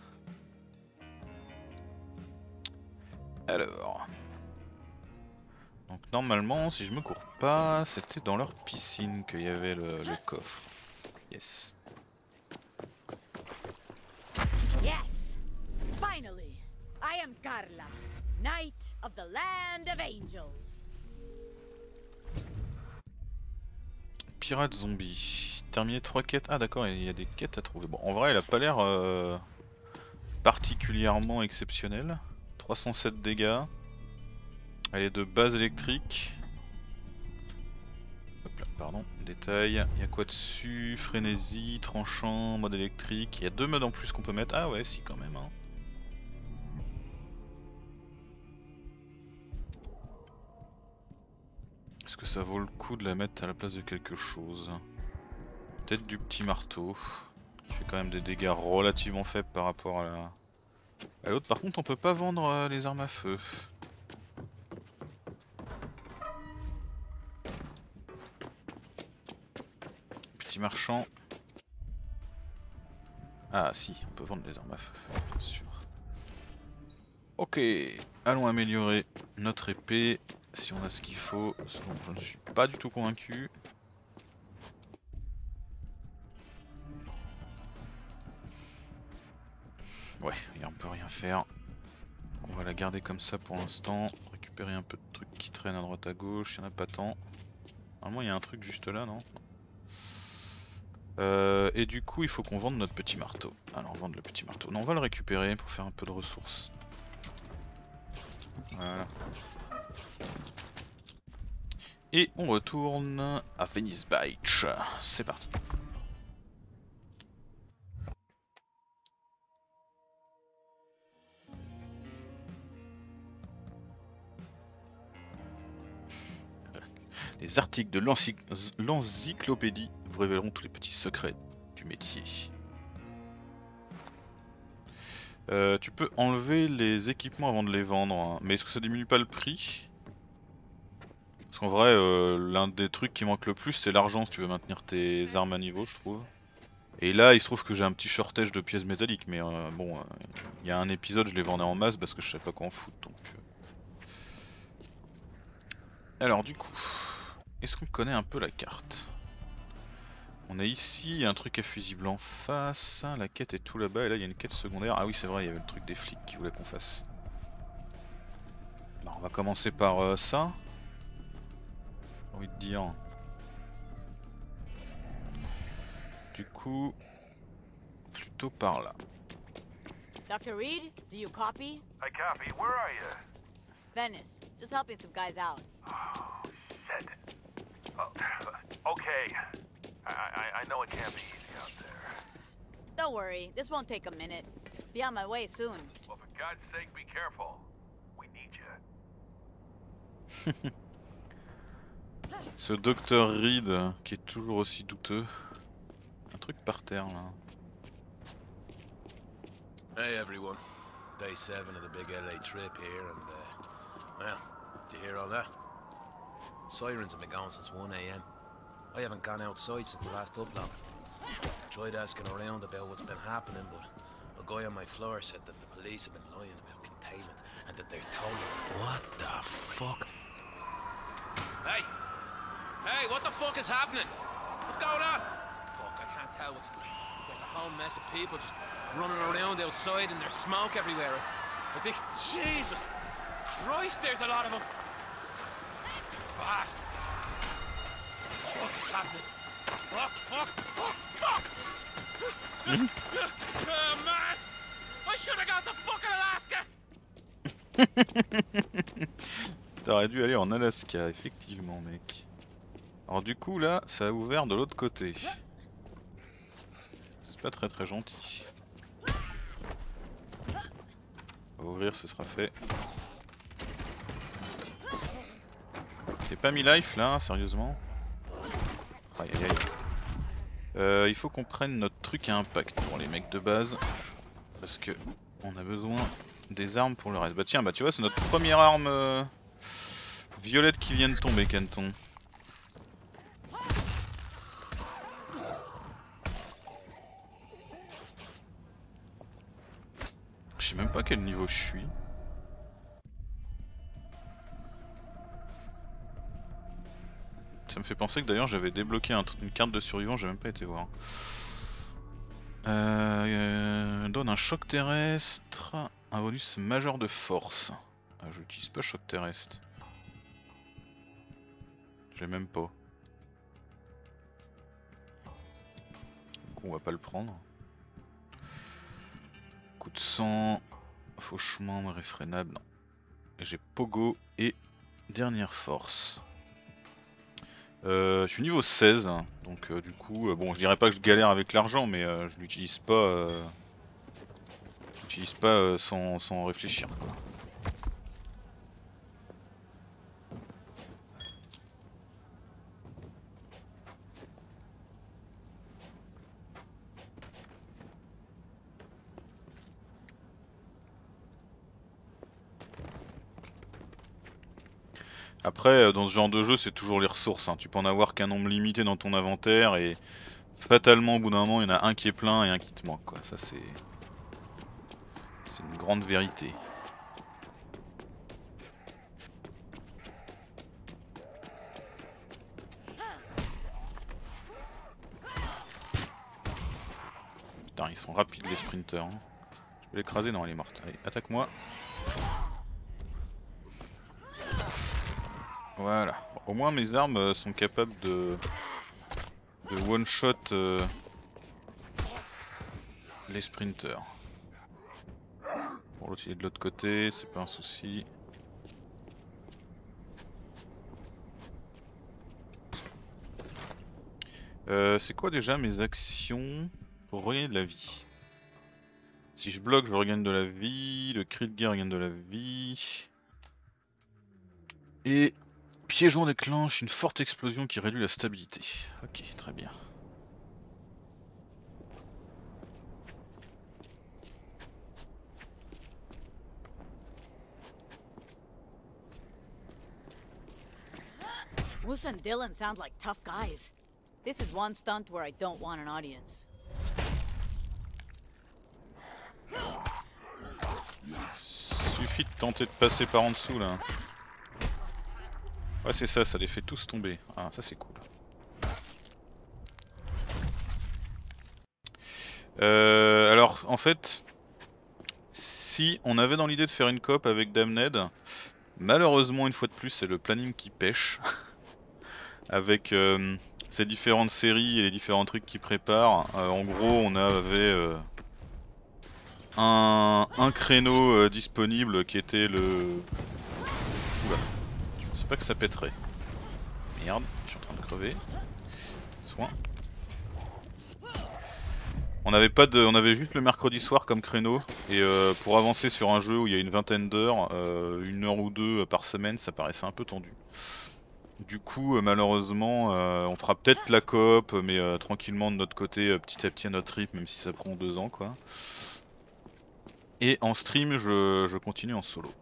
Alors... Donc normalement, si je me cours pas, c'était dans leur piscine qu'il y avait le coffre. Yes. Yes. Finally, I am Carla, Knight of the Land of Angels. Pirate zombie. Terminer 3 quêtes. Ah d'accord, il y a des quêtes à trouver. Bon, en vrai, elle a pas l'air particulièrement exceptionnelle. 307 dégâts. Elle est de base électrique. Hop là, pardon, détail. Il y a quoi dessus? Frénésie, tranchant, mode électrique. Il y a 2 modes en plus qu'on peut mettre. Ah ouais, si quand même. Hein. Est-ce que ça vaut le coup de la mettre à la place de quelque chose? Peut-être du petit marteau. Qui fait quand même des dégâts relativement faibles par rapport à l'autre. Par contre, on peut pas vendre les armes à feu. Petit marchand. Ah si, on peut vendre les armes à feu, bien sûr. Ok, allons améliorer notre épée, si on a ce qu'il faut. Sinon, je ne suis pas du tout convaincu. Ouais, et on peut rien faire. On va la garder comme ça pour l'instant. Récupérer un peu de trucs qui traînent à droite à gauche, il n'y en a pas tant. Normalement il y a un truc juste là, non? Et du coup il faut qu'on vende notre petit marteau. Alors vendre le petit marteau. Non, on va le récupérer pour faire un peu de ressources. Voilà. Et on retourne à Venice Beach. C'est parti. Les articles de l'encyclopédie vous révéleront tous les petits secrets du métier. Tu peux enlever les équipements avant de les vendre, hein. Mais est-ce que ça diminue pas le prix? Parce qu'en vrai, l'un des trucs qui manque le plus c'est l'argent si tu veux maintenir tes armes à niveau, je trouve. Et là il se trouve que j'ai un petit shortage de pièces métalliques, mais bon, il y a un épisode je les vendais en masse parce que je savais pas quoi en foutre donc... Alors du coup, est-ce qu'on connaît un peu la carte? On est ici, il y a un truc à fusible en face, la quête est tout là-bas et là il y a une quête secondaire. Ah oui c'est vrai, il y avait le truc des flics qui voulaient qu'on fasse. Alors, on va commencer par ça. J'ai envie de dire. Du coup, plutôt par là. Dr. Reed, do you copy? I copy. Where are you? Venice, just helping some guys out. Oh, shit. Oh, okay. I know it can't be easy out there. Don't worry, this won't take a minute. Be on my way soon. Well, for God's sake, be careful. We need you. Ce Dr. Reed qui est toujours aussi douteux. Un truc par terre là. Hey everyone, day 7 of the big LA trip here and well, do you hear all that? Sirens have been going since 1 AM. I haven't gone outside since the last upload. Tried asking around about what's been happening, but a guy on my floor said that the police have been lying about containment and that they're totally... What the fuck? Hey! Hey, what the fuck is happening? What's going on? Fuck, I can't tell what's... There's a whole mess of people just running around outside and there's smoke everywhere. I think... Jesus Christ, there's a lot of them! They're fast. Fuck, it's happening. Fuck, fuck, fuck, fuck! Oh man! I should have got the fucking Alaska! T'aurais dû aller en Alaska, effectivement mec. Alors du coup là, ça a ouvert de l'autre côté. C'est pas très très gentil. On va ouvrir, ce sera fait. T'es pas mis life là, sérieusement? Aïe aïe aïe. Il faut qu'on prenne notre truc à impact pour les mecs de base. Parce que on a besoin des armes pour le reste. Bah tiens, bah tu vois, c'est notre première arme violette qui vient de tomber, Canton. Je sais même pas quel niveau je suis. Ça me fait penser que d'ailleurs j'avais débloqué une carte de survivant, j'ai même pas été voir. Donne un choc terrestre, un bonus majeur de force. Ah, je l'utilise pas choc terrestre. Je l'ai même pas. Donc on va pas le prendre. Coup de sang, fauchement, irréfrénable, non. J'ai Pogo et dernière force. Je suis niveau 16, donc du coup, bon je dirais pas que je galère avec l'argent, mais je l'utilise pas, sans réfléchir quoi. Après, dans ce genre de jeu, c'est toujours les ressources, hein. Tu peux en avoir qu'un nombre limité dans ton inventaire et fatalement, au bout d'un moment, il y en a un qui est plein et un qui te manque, quoi. Ça, c'est une grande vérité. Putain, ils sont rapides les sprinters, hein. peux l'écraser? Non, elle est morte. Allez, attaque-moi. Voilà. Bon, au moins mes armes sont capables de one-shot les sprinters. Pour l'autre il est de l'autre côté, c'est pas un souci. C'est quoi déjà mes actions pour regagner de la vie? Si je bloque, je regagne de la vie, le cri de guerre regagne de la vie. Et piégeon déclenche une forte explosion qui réduit la stabilité. Ok, très bien. Musa and Dylan sound like tough guys. This is one stunt where I don't want an audience. Suffit de tenter de passer par en dessous là. Ouais c'est ça, ça les fait tous tomber. Ah ça c'est cool. Alors en fait, si on avait dans l'idée de faire une coop avec Damned, malheureusement une fois de plus c'est le planning qui pêche. Avec ces différentes séries et les différents trucs qu'ils préparent. En gros on avait un créneau disponible qui était le... Oula, je ne sais pas que ça pèterait. Merde, je suis en train de crever. Soin. On avait juste le mercredi soir comme créneau et pour avancer sur un jeu où il y a une vingtaine d'heures, 1 heure ou 2 par semaine, ça paraissait un peu tendu. Du coup malheureusement on fera peut-être la coop mais tranquillement de notre côté, petit à petit à notre rythme, même si ça prend 2 ans quoi. Et en stream je continue en solo.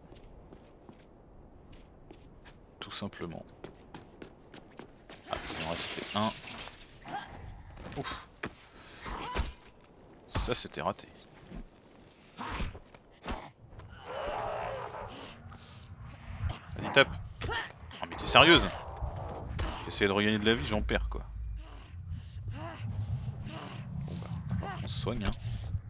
Tout simplement. Ah, il en restait un. Ouf. Ça c'était raté. Vas-y tape. Oh mais t'es sérieuse? J'essaie de regagner de la vie, j'en perds quoi. Bon bah, on se soigne hein.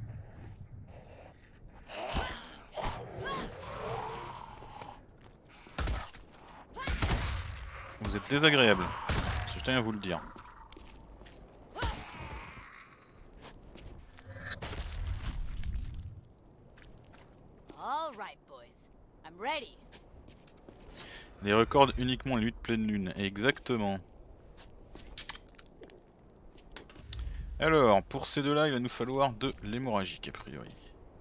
Vous êtes désagréable, je tiens à vous le dire. All right, boys. I'm ready. Les records uniquement les nuits de pleine lune, exactement. Alors, pour ces deux-là, il va nous falloir de l'hémorragique a priori.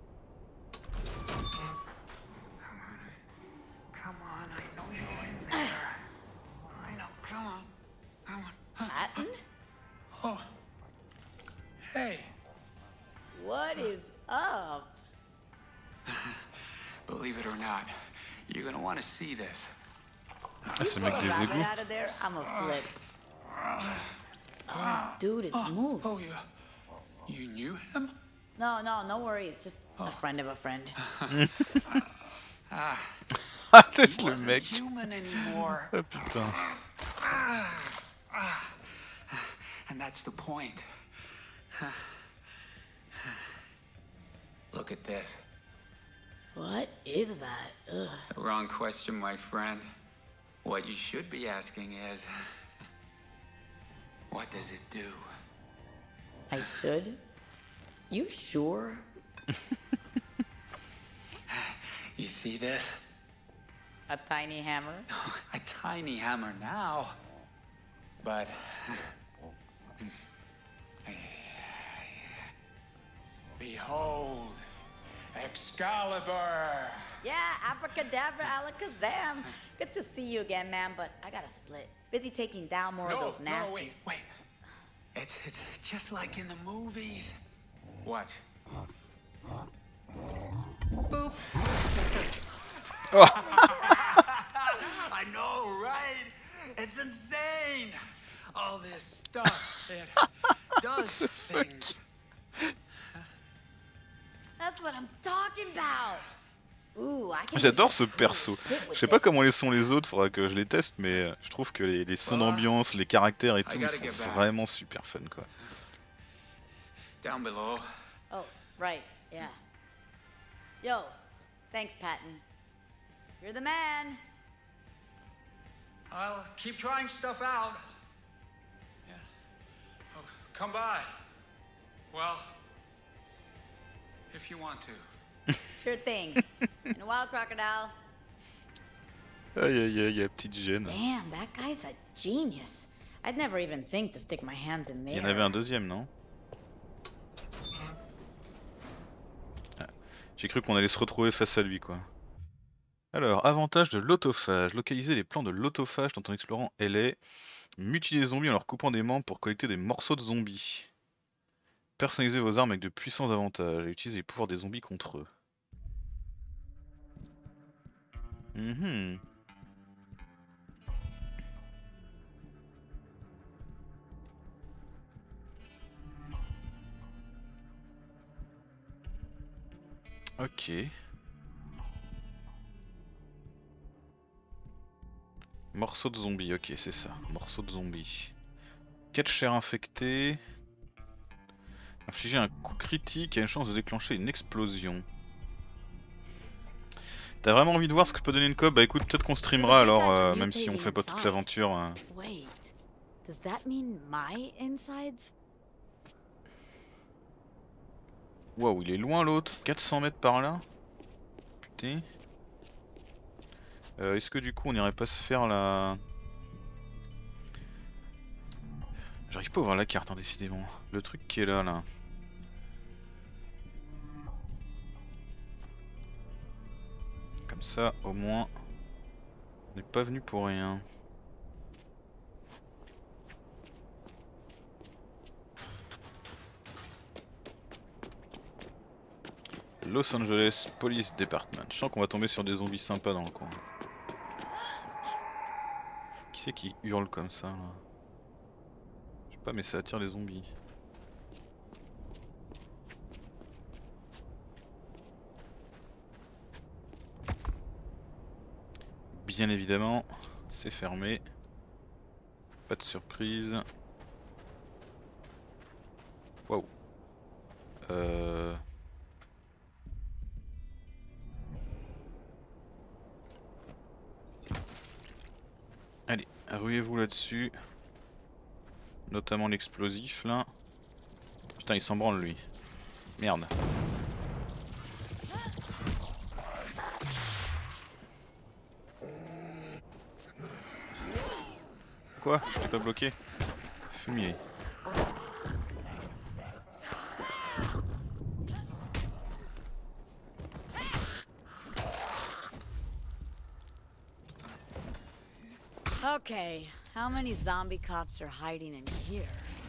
Patton? Oh. Hey. What is up? Believe it or not, you're gonna want to see this. Ah, c'est le mec des Grab it égouts. out of there, I'm a flip. Oh, dude, it's Moose. Oh, you knew him? No worries. Just a friend of a friend. Ah, c'est le Wasn't mec. human anymore. Ah putain. And that's the point. Look at this. What is that? Ugh. Wrong question, my friend. What you should be asking is, what does it do? I should? You sure? You see this? A tiny hammer? A tiny hammer now. But behold, Excalibur! Yeah, abracadabra, alakazam. Good to see you again, man, but I gotta split. Busy taking down more of those nasties. No, wait. It's just like in the movies. Watch. Boop. I know, right? It's insane. All this stuff, it does things. That's what I'm talking about. Ooh, I can J'adore just ce perso. sit with Je sais pas this. comment les sont les autres, faudra que je les teste, mais je trouve que les sons d'ambiance, les caractères et tout gotta sont get back. vraiment super fun quoi. Down below. Oh, right, yeah. Yo, thanks, Patton. You're the man. I'll keep trying stuff out. Yeah. Oh, come by. Well, if you want to. Sure thing. In a while, crocodile. Aïe aïe aïe, la petite gêne. Damn, that guy's a genius. I'd never even think to stick my hands in there. Il y en avait un deuxième, non? Ah, j'ai cru qu'on allait se retrouver face à lui, quoi. Alors, avantage de l'autophage. Localiser les plans de l'autophage tout en explorant LA. Mutiler les zombies en leur coupant des membres pour collecter des morceaux de zombies. Personnaliser vos armes avec de puissants avantages et utiliser les pouvoirs des zombies contre eux. Ok. Morceau de zombie, ok, c'est ça. Morceau de zombie. 4 chairs infectées. Infliger un coup critique a une chance de déclencher une explosion. T'as vraiment envie de voir ce que peut donner une coop? Bah écoute, peut-être qu'on streamera alors, même si on fait pas toute l'aventure. Wait, does that mean my insides? Waouh, il est loin l'autre, 400 mètres par là. Putain. Est-ce que du coup on irait pas se faire la... J'arrive pas à voir la carte, hein, décidément. Le truc qui est là. Comme ça, au moins, on n'est pas venu pour rien. Los Angeles Police Department. Je sens qu'on va tomber sur des zombies sympas dans le coin. Qui c'est qui hurle comme ça là? Je sais pas, mais ça attire les zombies. Bien évidemment, c'est fermé. Pas de surprise. Waouh. Allez, ruez-vous là-dessus. Notamment l'explosif là. Putain, il s'en branle lui. Merde. Quoi? Je t'ai pas bloqué? Fumier. Okay, how many zombie cops are hiding in here?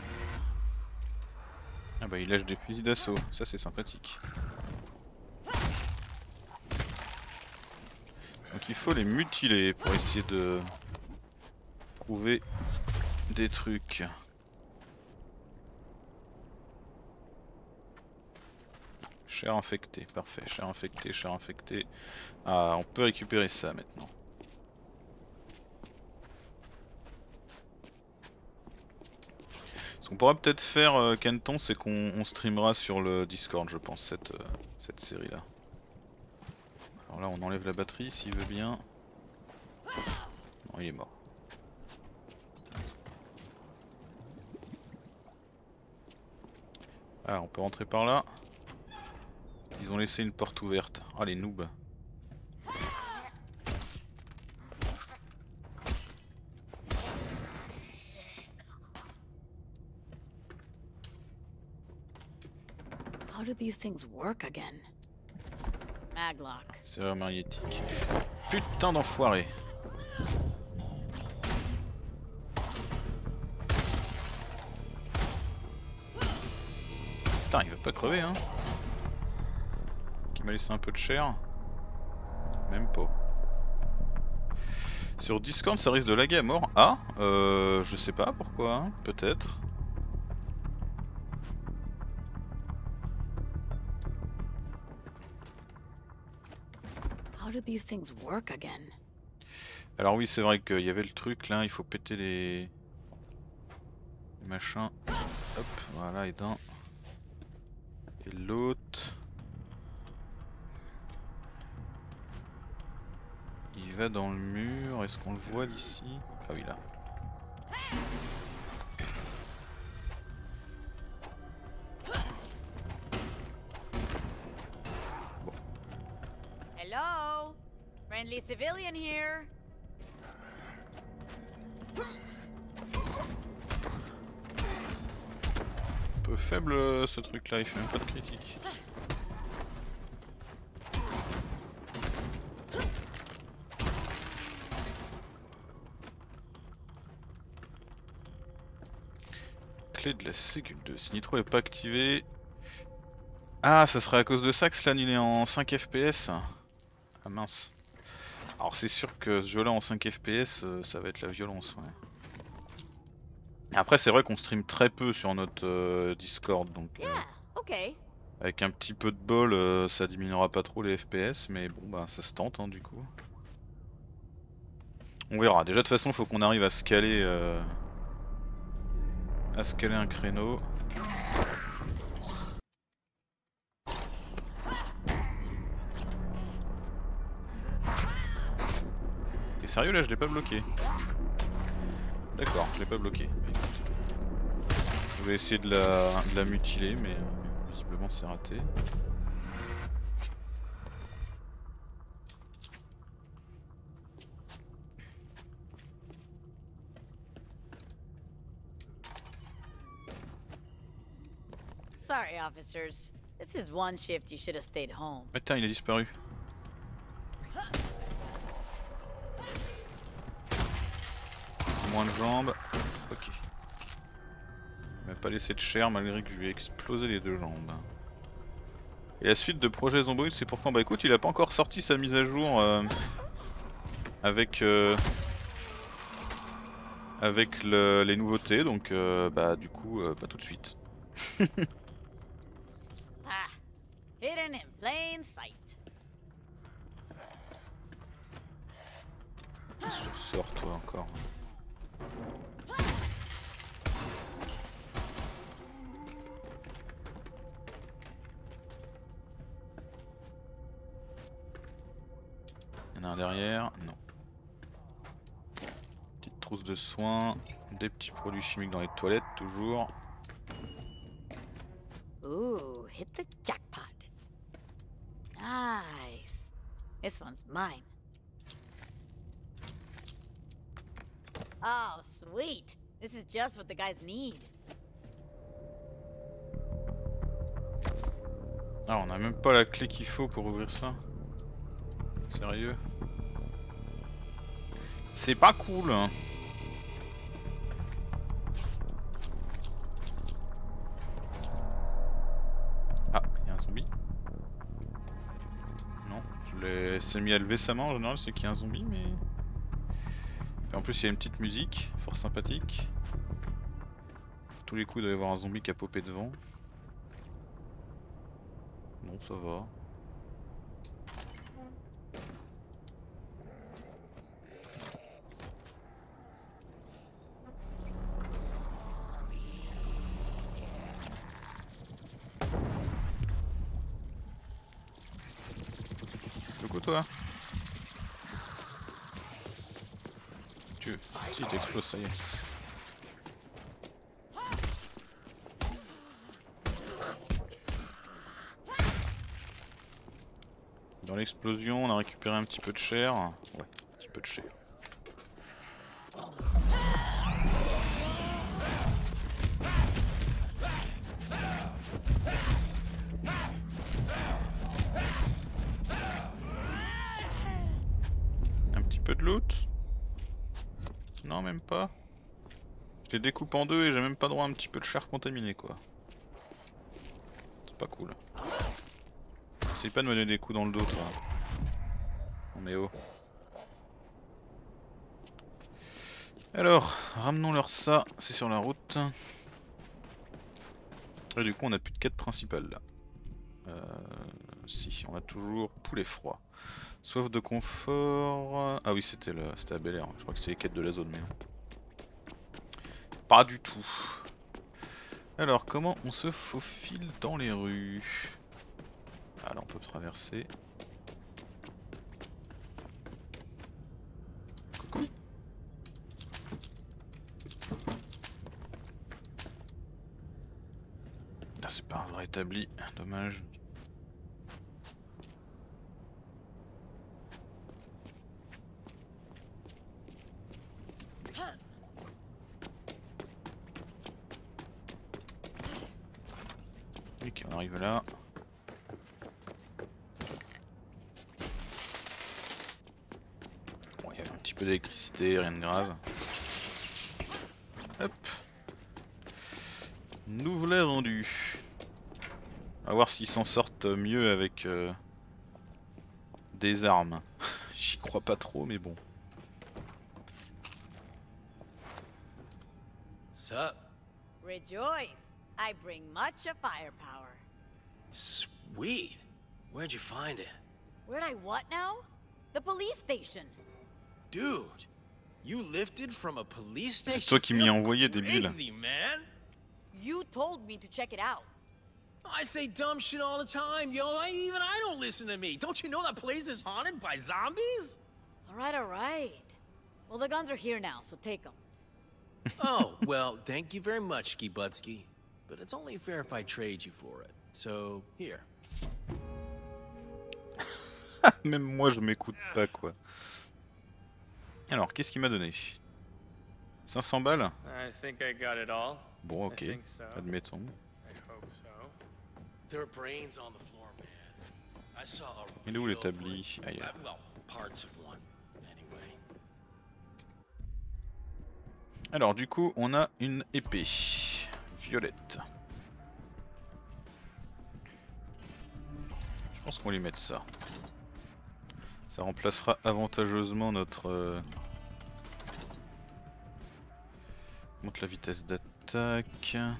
Ah bah il lâche des fusils d'assaut, ça c'est sympathique. Donc il faut les mutiler pour essayer de trouver des trucs. Chair infectée, parfait, chair infectée, chair infectée. Ah, on peut récupérer ça maintenant. Ce qu'on pourra peut-être faire, Canton, c'est qu'on streamera sur le Discord, je pense, cette série là. Alors là on enlève la batterie s'il veut bien. Non, il est mort. Ah, on peut rentrer par là. Ils ont laissé une porte ouverte. Ah, les noobs. How do these things work again? Maglock. Serrure magnétique. Putain d'enfoiré. Putain, il va pas crever hein. Qui m'a laissé un peu de chair. Même pas. Sur Discord ça risque de laguer à mort. Ah, je sais pas pourquoi, hein. Peut-être. How do these things work again? Alors oui, c'est vrai qu'il y avait le truc là, il faut péter les machins. Hop, voilà, et d'un. Et l'autre. Il va dans le mur, est-ce qu'on le voit d'ici? Ah oui là. Bon. Hello? Friendly civilian here. Un peu faible ce truc là, il fait même pas de critique. Clé de la Ségule 2. Si Nitro est pas activé. Ah, ça serait à cause de ça que Slan il est en 5 FPS. Ah mince. Alors c'est sûr que ce jeu là en 5 FPS ça va être la violence, ouais. Après c'est vrai qu'on stream très peu sur notre Discord donc Okay. avec un petit peu de bol ça diminuera pas trop les FPS mais bon bah ça se tente hein, du coup. On verra, déjà de toute façon faut qu'on arrive à se caler un créneau. T'es sérieux là, je l'ai pas bloqué? D'accord, je l'ai pas bloqué. Je vais essayer de la mutiler mais visiblement c'est raté. Sorry, officers. This is one shift you should have stayed home. Ah tiens, il a disparu. Moins de jambes. Ok. Il m'a pas laissé de chair malgré que je lui ai explosé les deux jambes. Et la suite de Projet Zomboid c'est pour quand? Bah écoute, il a pas encore sorti sa mise à jour avec les nouveautés donc bah du coup pas tout de suite. Ah, hidden in plain sight. Sors-toi encore. Il y en a un derrière, non. Petite trousse de soins, des petits produits chimiques dans les toilettes toujours. Ooh, hit the jackpot. Nice. This one's mine. Oh, sweet. This is just what the guys need. Ah, on a même pas la clé qu'il faut pour ouvrir ça. Sérieux? C'est pas cool hein. Ah, il y a un zombie. Non, je l'ai s'est mis à lever sa main en général, c'est qu'il y a un zombie mais... Et en plus il y a une petite musique, fort sympathique. Tous les coups il doit y avoir un zombie qui a popé devant. Non, ça va. Coucou toi. Tu... Si t'exploses, ça y est. Dans l'explosion, on a récupéré un petit peu de chair. Ouais, un petit peu de chair. Un petit peu de loot? Non, même pas. Je les découpe en deux et j'ai même pas droit à un petit peu de chair contaminée quoi. C'est pas cool. Essaye pas de me donner des coups dans le dos toi. Non mais oh. Alors, ramenons-leur ça, c'est sur la route. Et du coup on a plus de quête principale là. Si, on a toujours poulet froid. Soif de confort... Ah oui c'était à Bel Air, je crois que c'était les quêtes de la zone mais non. Pas du tout. Alors comment on se faufile dans les rues? Ah là on peut traverser. établi, dommage. Ok, on arrive là. Bon, il y avait un petit peu d'électricité, rien de grave. Hop. Nous voilà rendus. On va voir s'ils s'en sortent mieux avec des armes. J'y crois pas trop, mais bon. Sup? Rejoice! I bring much of firepower. Sweet. Where'd you find it? Where'd I what now? The police station. Dude, you lifted from a police station? C'est toi qui m'y as envoyé, débile. Crazy, man. You told me to check it out. I say dumb shit all the time, yo. Even I don't listen to me. Don't you know that place is haunted by zombies? Alright, alright. Well, the guns are here now, so take them. Oh, well, thank you very much, Ski Budsky. But it's only fair if I trade you for it. So, here. Même moi je m'écoute pas quoi. Alors, qu'est-ce qu'il m'a donné? 500 balles? I think I got it all. Bon, ok. I think so. Admettons. I hope so. There are brains on the floor, man. I saw a Il est où real l'établi? brain. Ailleurs. Well, parts of one, anyway. Alors, du coup, on a une épée. Violette. Je pense qu'on va lui mettre ça. Ça remplacera avantageusement notre... Monte la vitesse d'attaque. Tiens,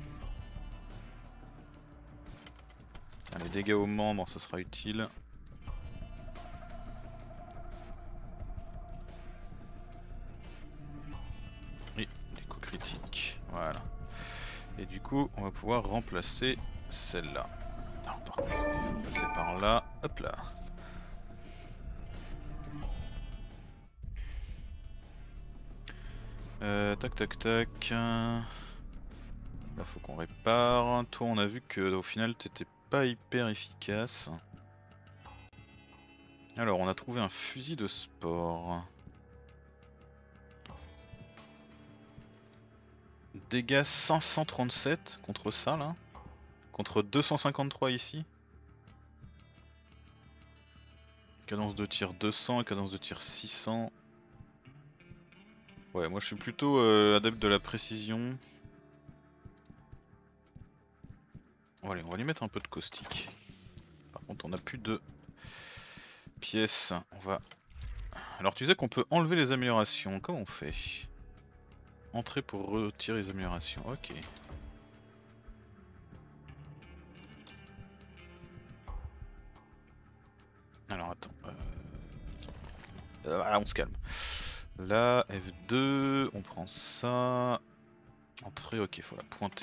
les dégâts aux membres, ça sera utile. Et des coups critiques. Voilà. Et du coup, on va pouvoir remplacer celle-là. Alors, par contre, il faut passer par là. Hop là. Tac tac tac. Là faut qu'on répare. Toi on a vu que au final t'étais pas hyper efficace. Alors on a trouvé un fusil de sport. Dégâts 537 contre ça là. Contre 253 ici. Cadence de tir 200 et cadence de tir 600. Ouais, moi je suis plutôt adepte de la précision. Bon, allez, on va lui mettre un peu de caustique. Par contre, on n'a plus de pièces. On va. Alors, tu sais qu'on peut enlever les améliorations. Comment on fait? Entrer pour retirer les améliorations. Ok. Alors, attends. Ah, on se calme. Là, F2, on prend ça. Entrée, ok, faut la pointer.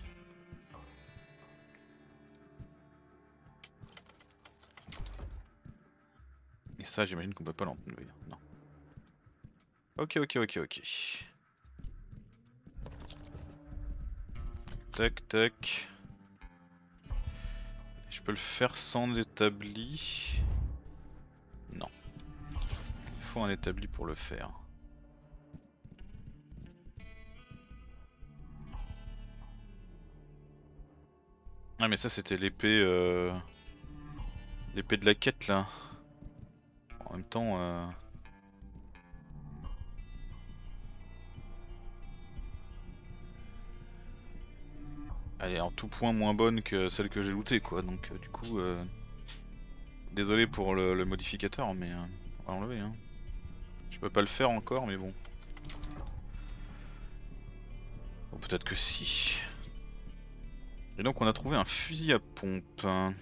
Et ça, j'imagine qu'on peut pas l'enlever. Non. Ok, ok, ok, ok. Tac, tac. Je peux le faire sans établi. Non. Il faut un établi pour le faire. Ah mais ça c'était l'épée l'épée de la quête là. En même temps elle est en tout point moins bonne que celle que j'ai lootée quoi, donc du coup désolé pour le modificateur mais on va l'enlever hein. Je peux pas le faire encore mais bon. Bon peut-être que si. Et donc on a trouvé un fusil à pompe. Le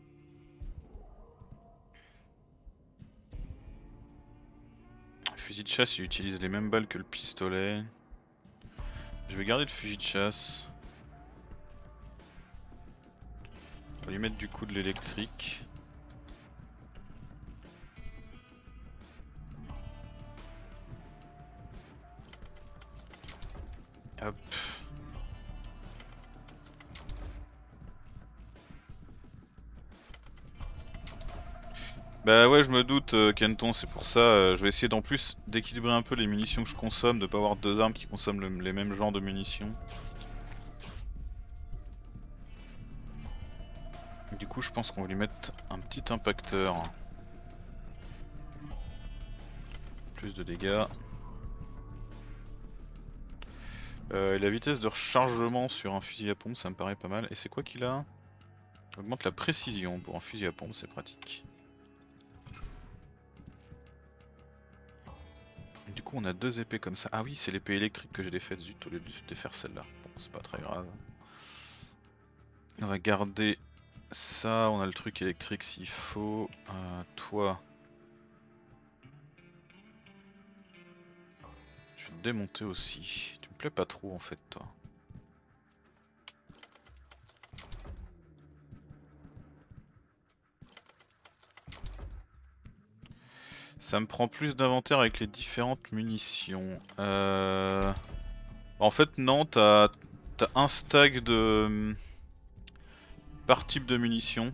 fusil de chasse il utilise les mêmes balles que le pistolet. Je vais garder le fusil de chasse. On va lui mettre du coup de l'électrique. Hop. Bah ouais, je me doute, Kenton, c'est pour ça, je vais essayer d'en plus d'équilibrer un peu les munitions que je consomme, de pas avoir deux armes qui consomment les mêmes genres de munitions. Du coup, je pense qu'on va lui mettre un petit impacteur. Plus de dégâts. Et la vitesse de rechargement sur un fusil à pompe, ça me paraît pas mal. Et c'est quoi qu'il a? Augmente la précision pour un fusil à pompe, c'est pratique. Du coup, on a deux épées comme ça. Ah oui, c'est l'épée électrique que j'ai défaite, zut, au lieu de défaire celle-là. Bon, c'est pas très grave. On va garder ça, on a le truc électrique s'il faut. Toi. Je vais te démonter aussi. Tu me plais pas trop en fait, toi. Ça me prend plus d'inventaire avec les différentes munitions. En fait, non, t'as un stack de par type de munitions.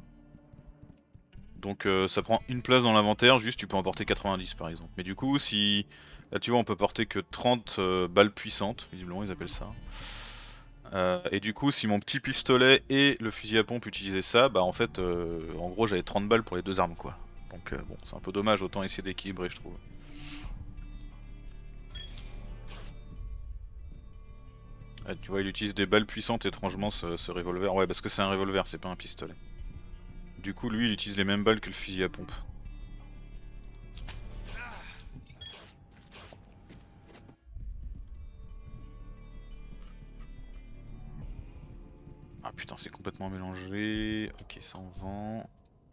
Donc ça prend une place dans l'inventaire, juste tu peux en porter 90 par exemple. Mais du coup, si là tu vois, on peut porter que 30 balles puissantes, visiblement ils appellent ça. Et du coup, si mon petit pistolet et le fusil à pompe utilisaient ça, bah en fait, en gros, j'avais 30 balles pour les deux armes quoi. Donc bon, c'est un peu dommage, autant essayer d'équilibrer, je trouve. Tu vois, il utilise des balles puissantes étrangement ce revolver. Ouais, parce que c'est un revolver, c'est pas un pistolet. Du coup, lui, il utilise les mêmes balles que le fusil à pompe. Ah putain, c'est complètement mélangé. Ok, ça en vend.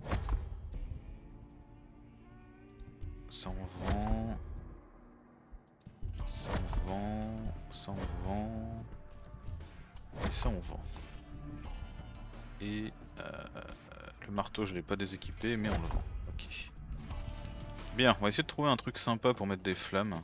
Ça en vend. Ça en vend. Ça en vend. Et ça on vend. Et le marteau, je l'ai pas déséquipé, mais on le vend. Ok. Bien, on va essayer de trouver un truc sympa pour mettre des flammes.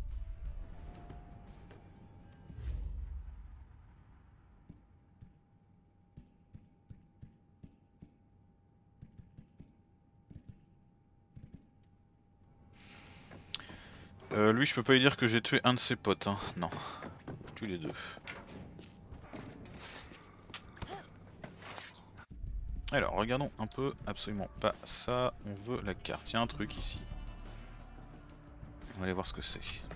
Lui, je peux pas lui dire que j'ai tué un de ses potes, hein. Non, je tue les deux. Alors, regardons un peu, absolument pas ça, on veut la carte. Il y a un truc ici. On va aller voir ce que c'est.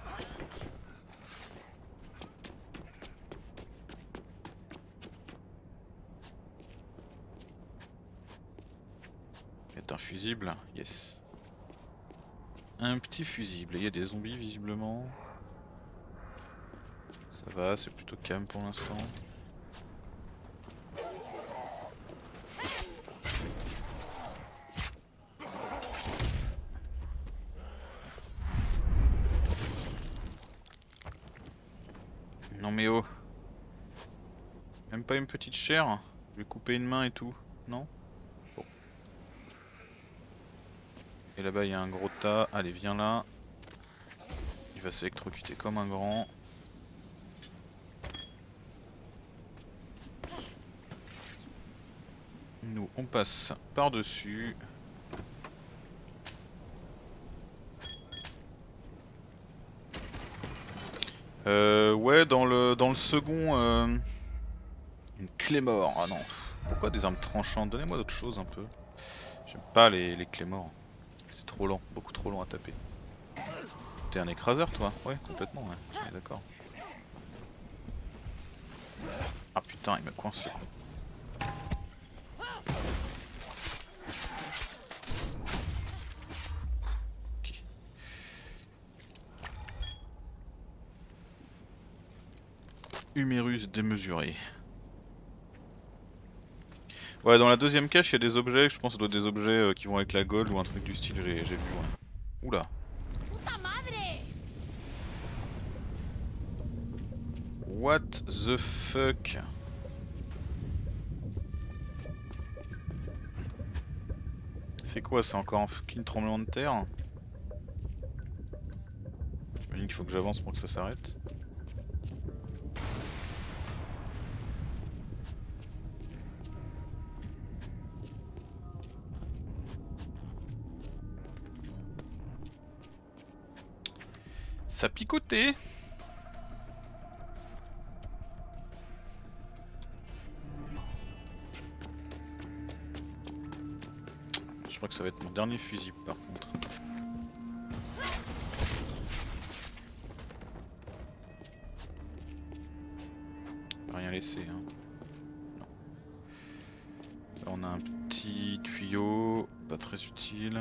C'est un fusible, yes. Un petit fusible, il y a des zombies visiblement. Ça va, c'est plutôt calme pour l'instant. Non mais oh. Même pas une petite chair? Je vais couper une main et tout, non? Bon. Et là-bas il y a un gros tas, allez viens là. Il va s'électrocuter comme un grand. Nous on passe par-dessus. Ouais, dans le second, une clé mort. Ah non, pourquoi des armes tranchantes? Donnez-moi d'autres choses un peu. J'aime pas les clés morts. C'est trop lent, beaucoup trop long à taper. T'es un écraseur toi? Ouais, complètement, ouais. Ouais, d'accord. Ah putain, il m'a coincé. Ok. Humérus démesuré. Ouais, dans la deuxième cache, il y a des objets, je pense que ça doit être des objets qui vont avec la gold ou un truc du style, j'ai vu, ouais. Oula. What the fuck? C'est quoi, c'est encore un fucking tremblement de terre? J'imagine qu'il faut que j'avance pour que ça s'arrête. à picoter. Je crois que ça va être mon dernier fusil par contre. Rien laissé hein. Non. Là, on a un petit tuyau, pas très utile.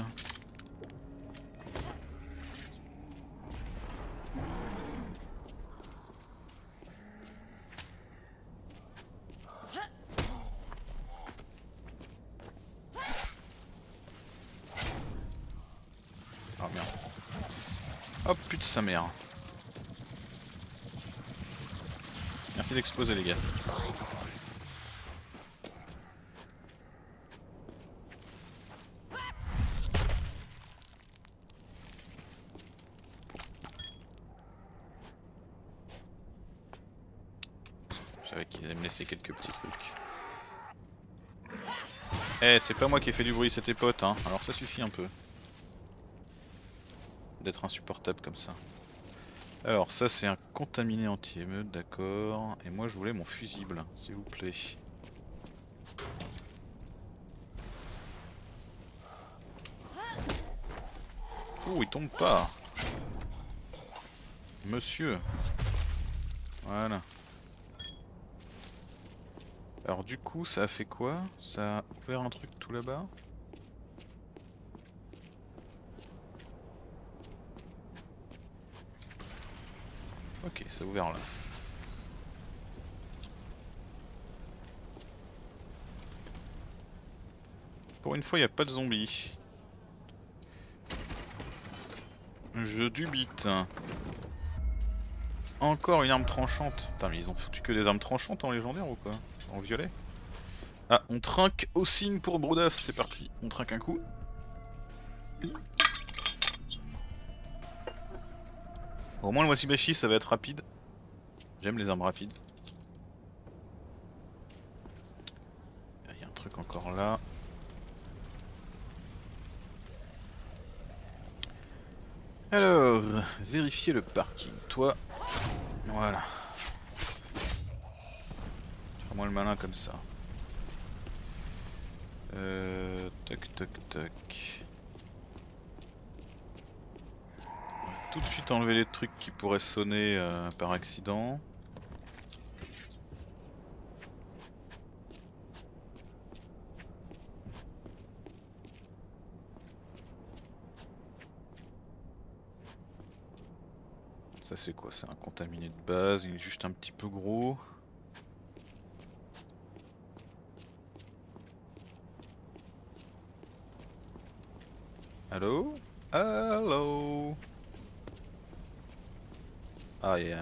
Ah merde. Oh putain sa mère. Merci d'exploser les gars. Je savais qu'il allait me laisser quelques petits trucs. Eh, c'est pas moi qui ai fait du bruit, c'était pote hein, alors ça suffit un peu. D'être insupportable comme ça. Alors ça c'est un contaminé anti-émeute, d'accord. Et moi je voulais mon fusible, s'il vous plaît. Ouh il tombe pas. Monsieur. Voilà. Alors du coup ça a fait quoi? Ça a ouvert un truc tout là-bas? Ok, c'est ouvert là. Pour une fois, il n'y a pas de zombies. Je dubite. Encore une arme tranchante. Putain, mais ils ont foutu que des armes tranchantes en légendaire ou quoi? En violet? Ah, on trinque au signe pour Brodaf, c'est parti. On trinque un coup. Au moins le Wasibashi ça va être rapide. J'aime les armes rapides. Il y a un truc encore là. Alors, vérifier le parking. Toi, voilà. Fais-moi le malin comme ça. Tac tac tac. Tout de suite enlever les trucs qui pourraient sonner par accident. Ça c'est quoi? C'est un contaminé de base, il est juste un petit peu gros. Allô? Allô? Ah, il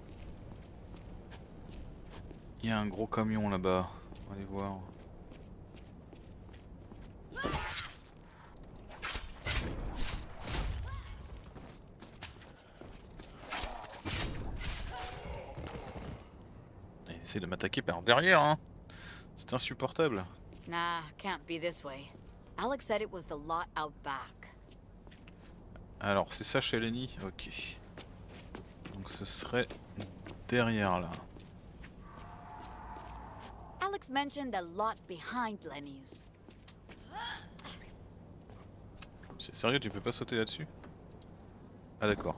y a un gros camion là-bas. On va aller voir. Il essaie de m'attaquer par derrière, hein. C'est insupportable. Nah, can't be this way. Alex said it was the lot out back. Alors, c'est ça chez Lenny? Ok. Donc ce serait derrière là. Alex mentioned the lot behind Lenny's. C'est sérieux, tu peux pas sauter là-dessus? Ah d'accord.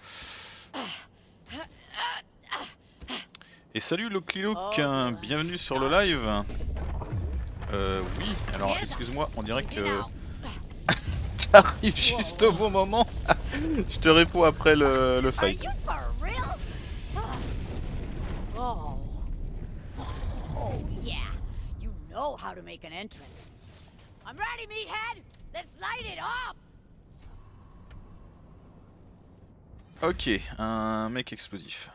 Et salut Locliloc, bienvenue sur le live. Oui, alors excuse-moi, on dirait que t'arrives juste au bon moment. Je te réponds après le fight. Oh. Oh yeah, you know how to make an entrance. I'm ready, meathead. Let's light it up. Ok, un mec explosif.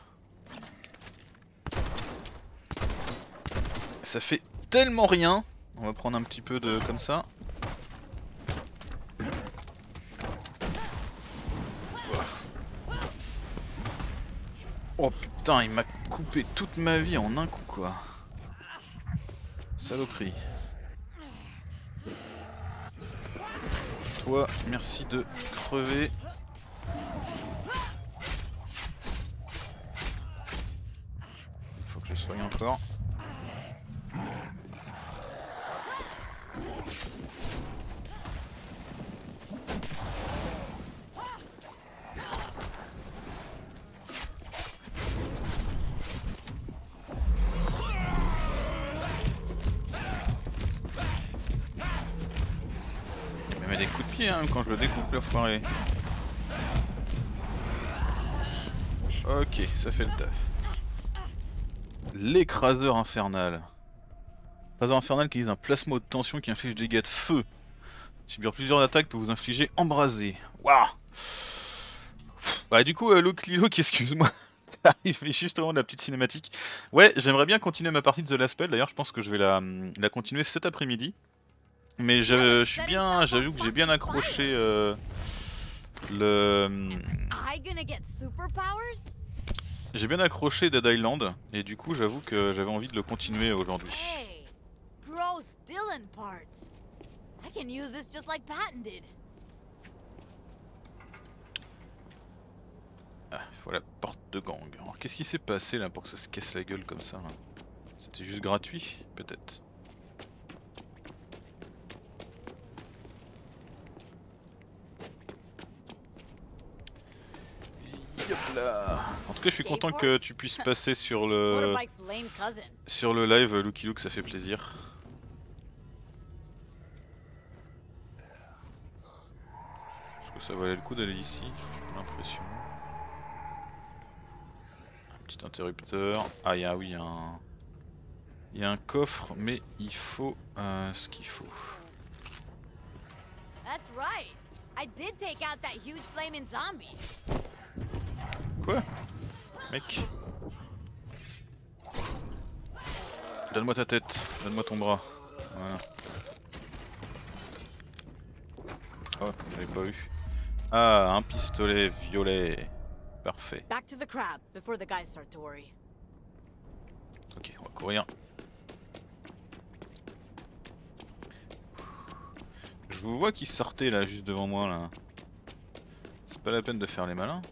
Ça fait tellement rien. On va prendre un petit peu de comme ça. Oh putain, il m'a coupé toute ma vie en un coup quoi. Saloperie. Toi, merci de crever. encore. Il me met des coups de pied hein, quand je le découpe l'enfoiré. Ok, ça fait le taf. L'écraseur infernal. L'écraseur infernal qui utilise un plasma haute tension qui inflige des dégâts de feu. Subir plusieurs attaques peut vous infliger embrasé. Waouh. Bah du coup Lilo qui excuse-moi. T'arrives justement de la petite cinématique. Ouais, j'aimerais bien continuer ma partie de The Last Spell. D'ailleurs je pense que je vais la continuer cet après-midi. Mais je suis bien, j'avoue que j'ai bien accroché j'ai bien accroché Dead Island et du coup j'avoue que j'avais envie de le continuer aujourd'hui. Hey, gross Dylan parts. I can use this just like Patton did. Ah, il faut la porte de gang. Alors qu'est-ce qui s'est passé là pour que ça se casse la gueule comme ça là? C'était juste gratuit peut-être. Hop là. En tout cas je suis content que tu puisses passer sur le live Lucky Luke, ça fait plaisir. Est-ce que ça valait le coup d'aller ici? J'ai l'impression. Un petit interrupteur. Ah il y a oui il y a un coffre mais il faut ce qu'il faut. That's right. I did take out that huge flaming zombie. Quoi? Mec. Donne-moi ta tête, donne-moi ton bras. Voilà. Oh, j'avais pas eu. Ah, un pistolet violet. Parfait. Back to the crab before the guys start to worry. Ok, on va courir. Je vous vois qui sortait là, juste devant moi là. C'est pas la peine de faire les malins.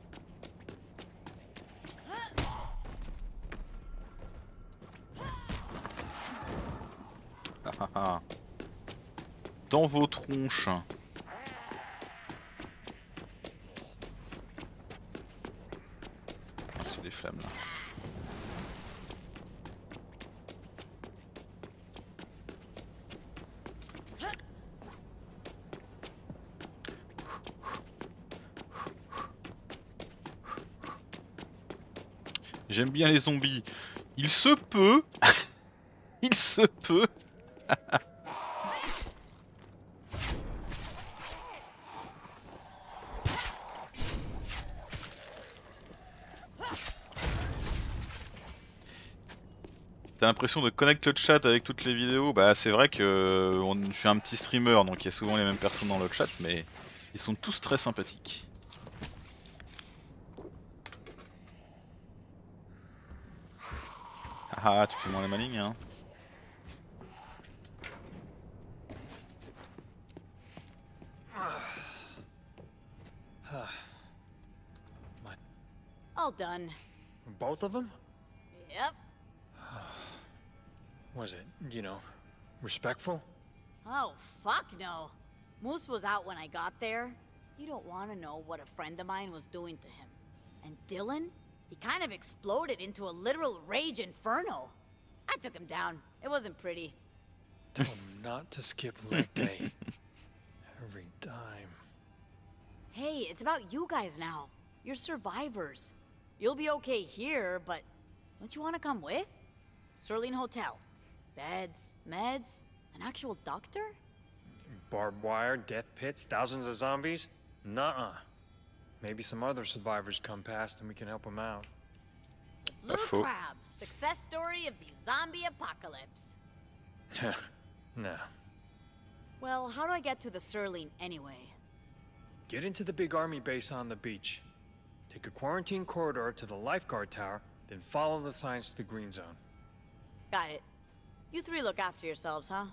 Dans vos tronches. Ah, c'est des flammes là. J'aime bien les zombies. Il se peut. Il se peut. T'as l'impression de connecter le chat avec toutes les vidéos. Bah c'est vrai que je suis un petit streamer donc il y a souvent les mêmes personnes dans le chat mais ils sont tous très sympathiques. Ah tu fais moins la maligne hein. All done. Both of them? Yep. Was it, you know, respectful? Oh, fuck no. Moose was out when I got there. You don't want to know what a friend of mine was doing to him. And Dylan? He kind of exploded into a literal rage inferno. I took him down. It wasn't pretty. Tell him not to skip leg day. Every dime. Hey, it's about you guys now. You're survivors. You'll be okay here, but don't you want to come with? Sterling Hotel. Beds, meds, an actual doctor? Barbed wire, death pits, thousands of zombies? Nuh-uh. Maybe some other survivors come past and we can help them out. Blue Crab, success story of the zombie apocalypse. No. Well, how do I get to the Sterling anyway? Get into the big army base on the beach. Take a quarantine corridor to the lifeguard tower, then follow the signs to the green zone. Got it. You three look after yourselves, huh?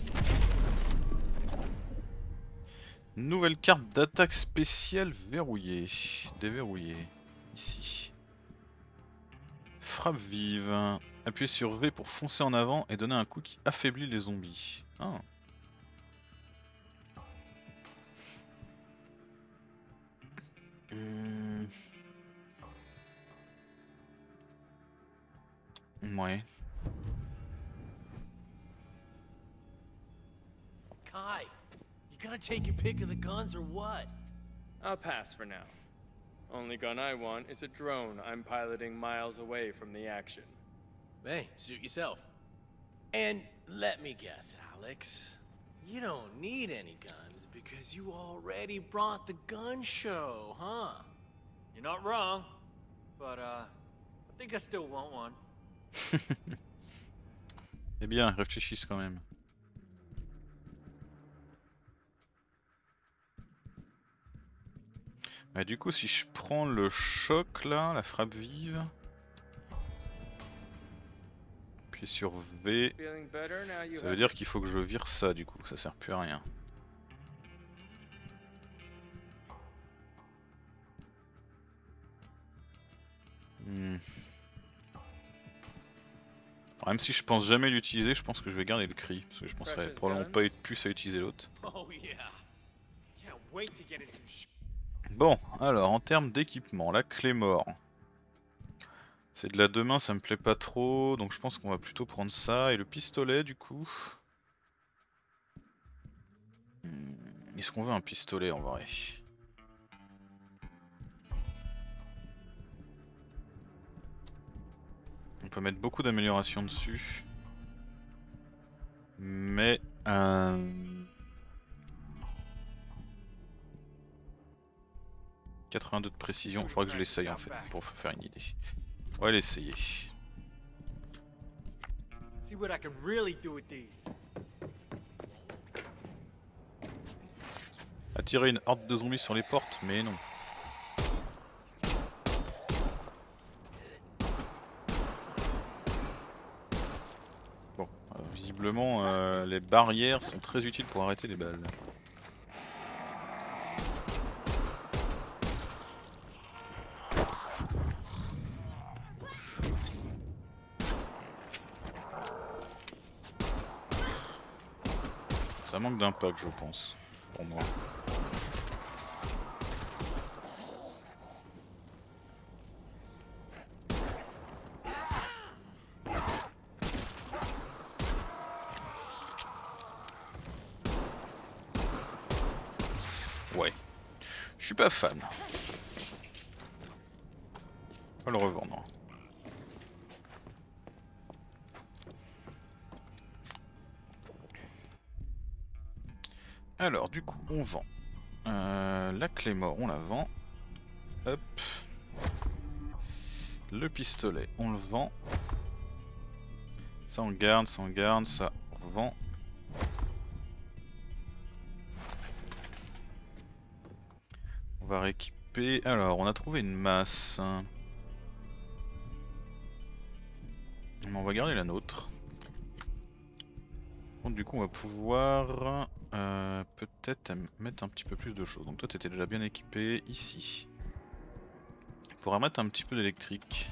Nouvelle carte d'attaque spéciale verrouillée. Déverrouillée. Ici. Frappe vive. Appuyez sur V pour foncer en avant et donner un coup qui affaiblit les zombies. Ah. Ouais. Kai, you gonna take your pick of the guns or what? I'll pass for now. Only gun I want is a drone I'm piloting miles away from the action. Hey, suit yourself. And let me guess, Alex. You don't need any guns because you already brought the gun show, huh? You're not wrong, but I think I still want one. Eh bien, réfléchissent quand même. Bah, du coup, si je prends le choc là, la frappe vive, puis sur V, Feeling better now you ça veut dire qu'il faut que je vire ça du coup, ça sert plus à rien. Alors, même si je pense jamais l'utiliser, je pense que je vais garder le cri, parce que je penserais probablement pas être plus à utiliser l'autre. Oh yeah. Can't wait to get in some Bon, alors en termes d'équipement, la clé mort. C'est de la 2 mains, ça me plaît pas trop, donc je pense qu'on va plutôt prendre ça. Et le pistolet du coup. Est-ce qu'on veut un pistolet en vrai? On peut mettre beaucoup d'améliorations dessus. Mais 82 de précision, il faudra que je l'essaye en fait pour faire une idée. On va l'essayer. See what I can really do with these. Attirer une horde de zombies sur les portes, mais non. Bon, visiblement les barrières sont très utiles pour arrêter les balles. Ça manque d'impact je pense, pour moi. Ouais, je suis pas fan. On va le revendre. Alors du coup on vend la clé mort, on la vend. Hop. Le pistolet on le vend. Ça on garde, ça on garde, ça on revend. On va rééquiper. Alors on a trouvé une masse. On va garder la nôtre. Donc du coup on va pouvoir peut-être mettre un petit peu plus de choses. Donc toi t'étais déjà bien équipé ici. On pourra mettre un petit peu d'électrique.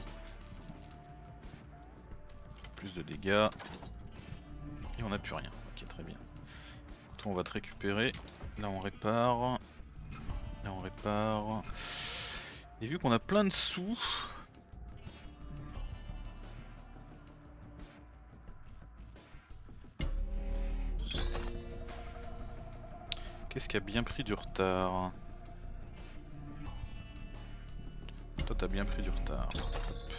Plus de dégâts. Et on n'a plus rien. Ok, très bien. Toi on va te récupérer. Là on répare. Là on répare. Et vu qu'on a plein de sous. Qu'est-ce qui a bien pris du retard? Toi t'as bien pris du retard. Hop.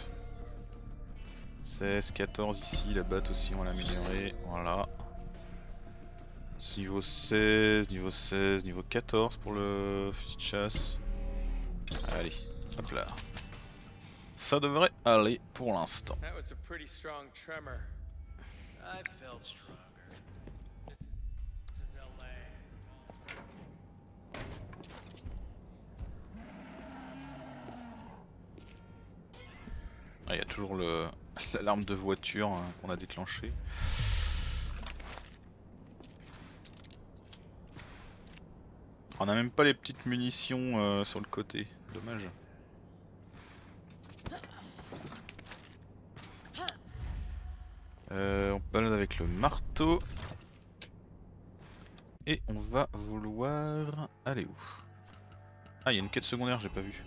16, 14 ici, la batte aussi on l'a amélioré, voilà. Niveau 16, niveau 16, niveau 14 pour le fusil de chasse. Allez, hop là. Ça devrait aller pour l'instant. That was a pretty strong tremor. I felt stronger. This is LA. Ah, il y a toujours l'alarme de voiture qu'on a déclenchée. On a même pas les petites munitions sur le côté, dommage. On balade avec le marteau. Et on va vouloir... aller où? Ah, il y a une quête secondaire, j'ai pas vu.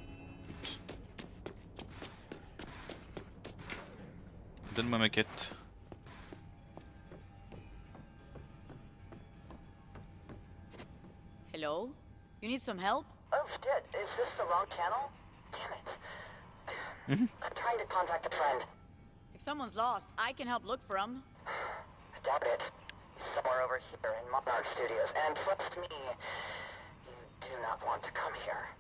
Donne-moi ma quête. Hello? You need some help? Oh shit, is this the wrong channel? Damn it. I'm trying to contact a friend. If someone's lost, I can help look for them. Doubt it. He's somewhere over here in Monarch Studios, and trust me, you do not want to come here.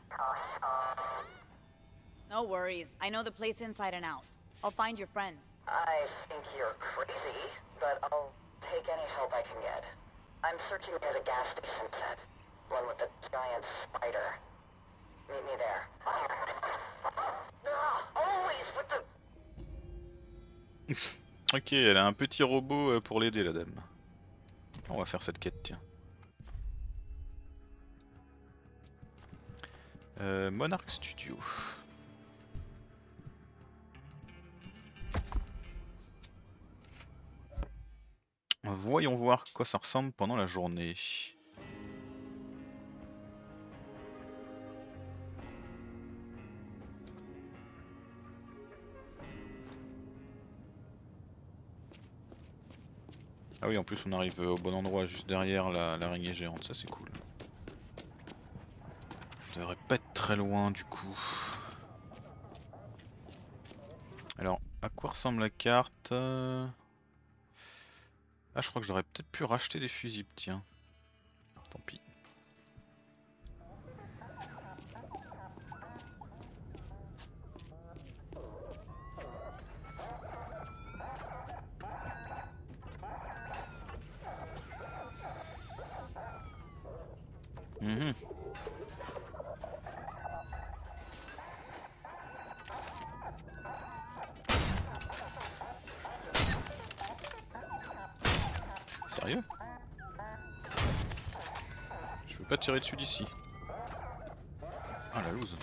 No worries. I know the place inside and out. I'll find your friend. I think you're crazy, but I'll take any help I can get. I'm searching near the gas station set. One with the giant spider. Meet me there. Always with the... Ok, elle a un petit robot pour l'aider la dame. On va faire cette quête, tiens. Monarch Studio. Voyons voir à quoi ça ressemble pendant la journée. Ah oui, en plus on arrive au bon endroit, juste derrière l'araignée géante, ça c'est cool. Ça devrait pas être très loin du coup. Alors, à quoi ressemble la carte? Ah, je crois que j'aurais peut-être pu racheter des fusibles, tiens. Tant pis. Sérieux? Je peux pas tirer dessus d'ici. Ah la loose.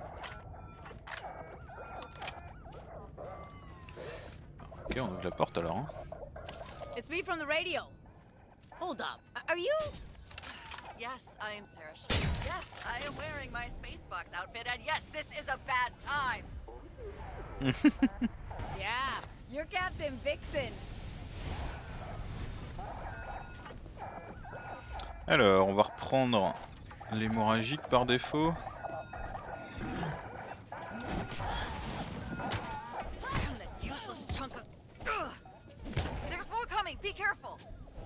Ok, on ouvre la porte alors. Hein. It's me from the radio. Hold up. Are you? Yes, I am Sarah Schmidt. Yes, I am wearing my Spacebox outfit, and yes, this is a bad time. Yeah, you're Captain Vixen. Alors, on va reprendre l'hémorragique par défaut. Damn that useless chunk of... Ugh. There's more coming. Be careful.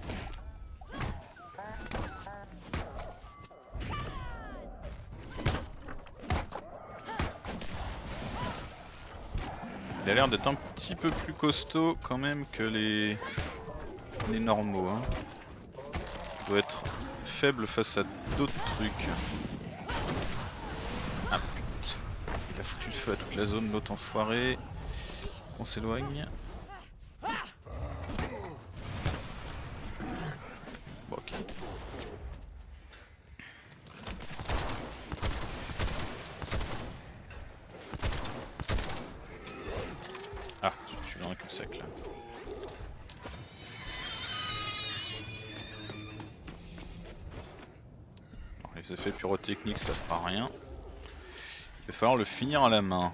Il a l'air d'être un petit peu plus costaud quand même que les normaux. Hein. Il doit être faible face à d'autres trucs. Ah putain, il a foutu le feu à toute la zone, l'autre enfoiré. On s'éloigne. Bon, ok. Ah, je suis dans un cul-de-sac là. Les effets pyrotechniques ça fera rien. Il va falloir le finir à la main.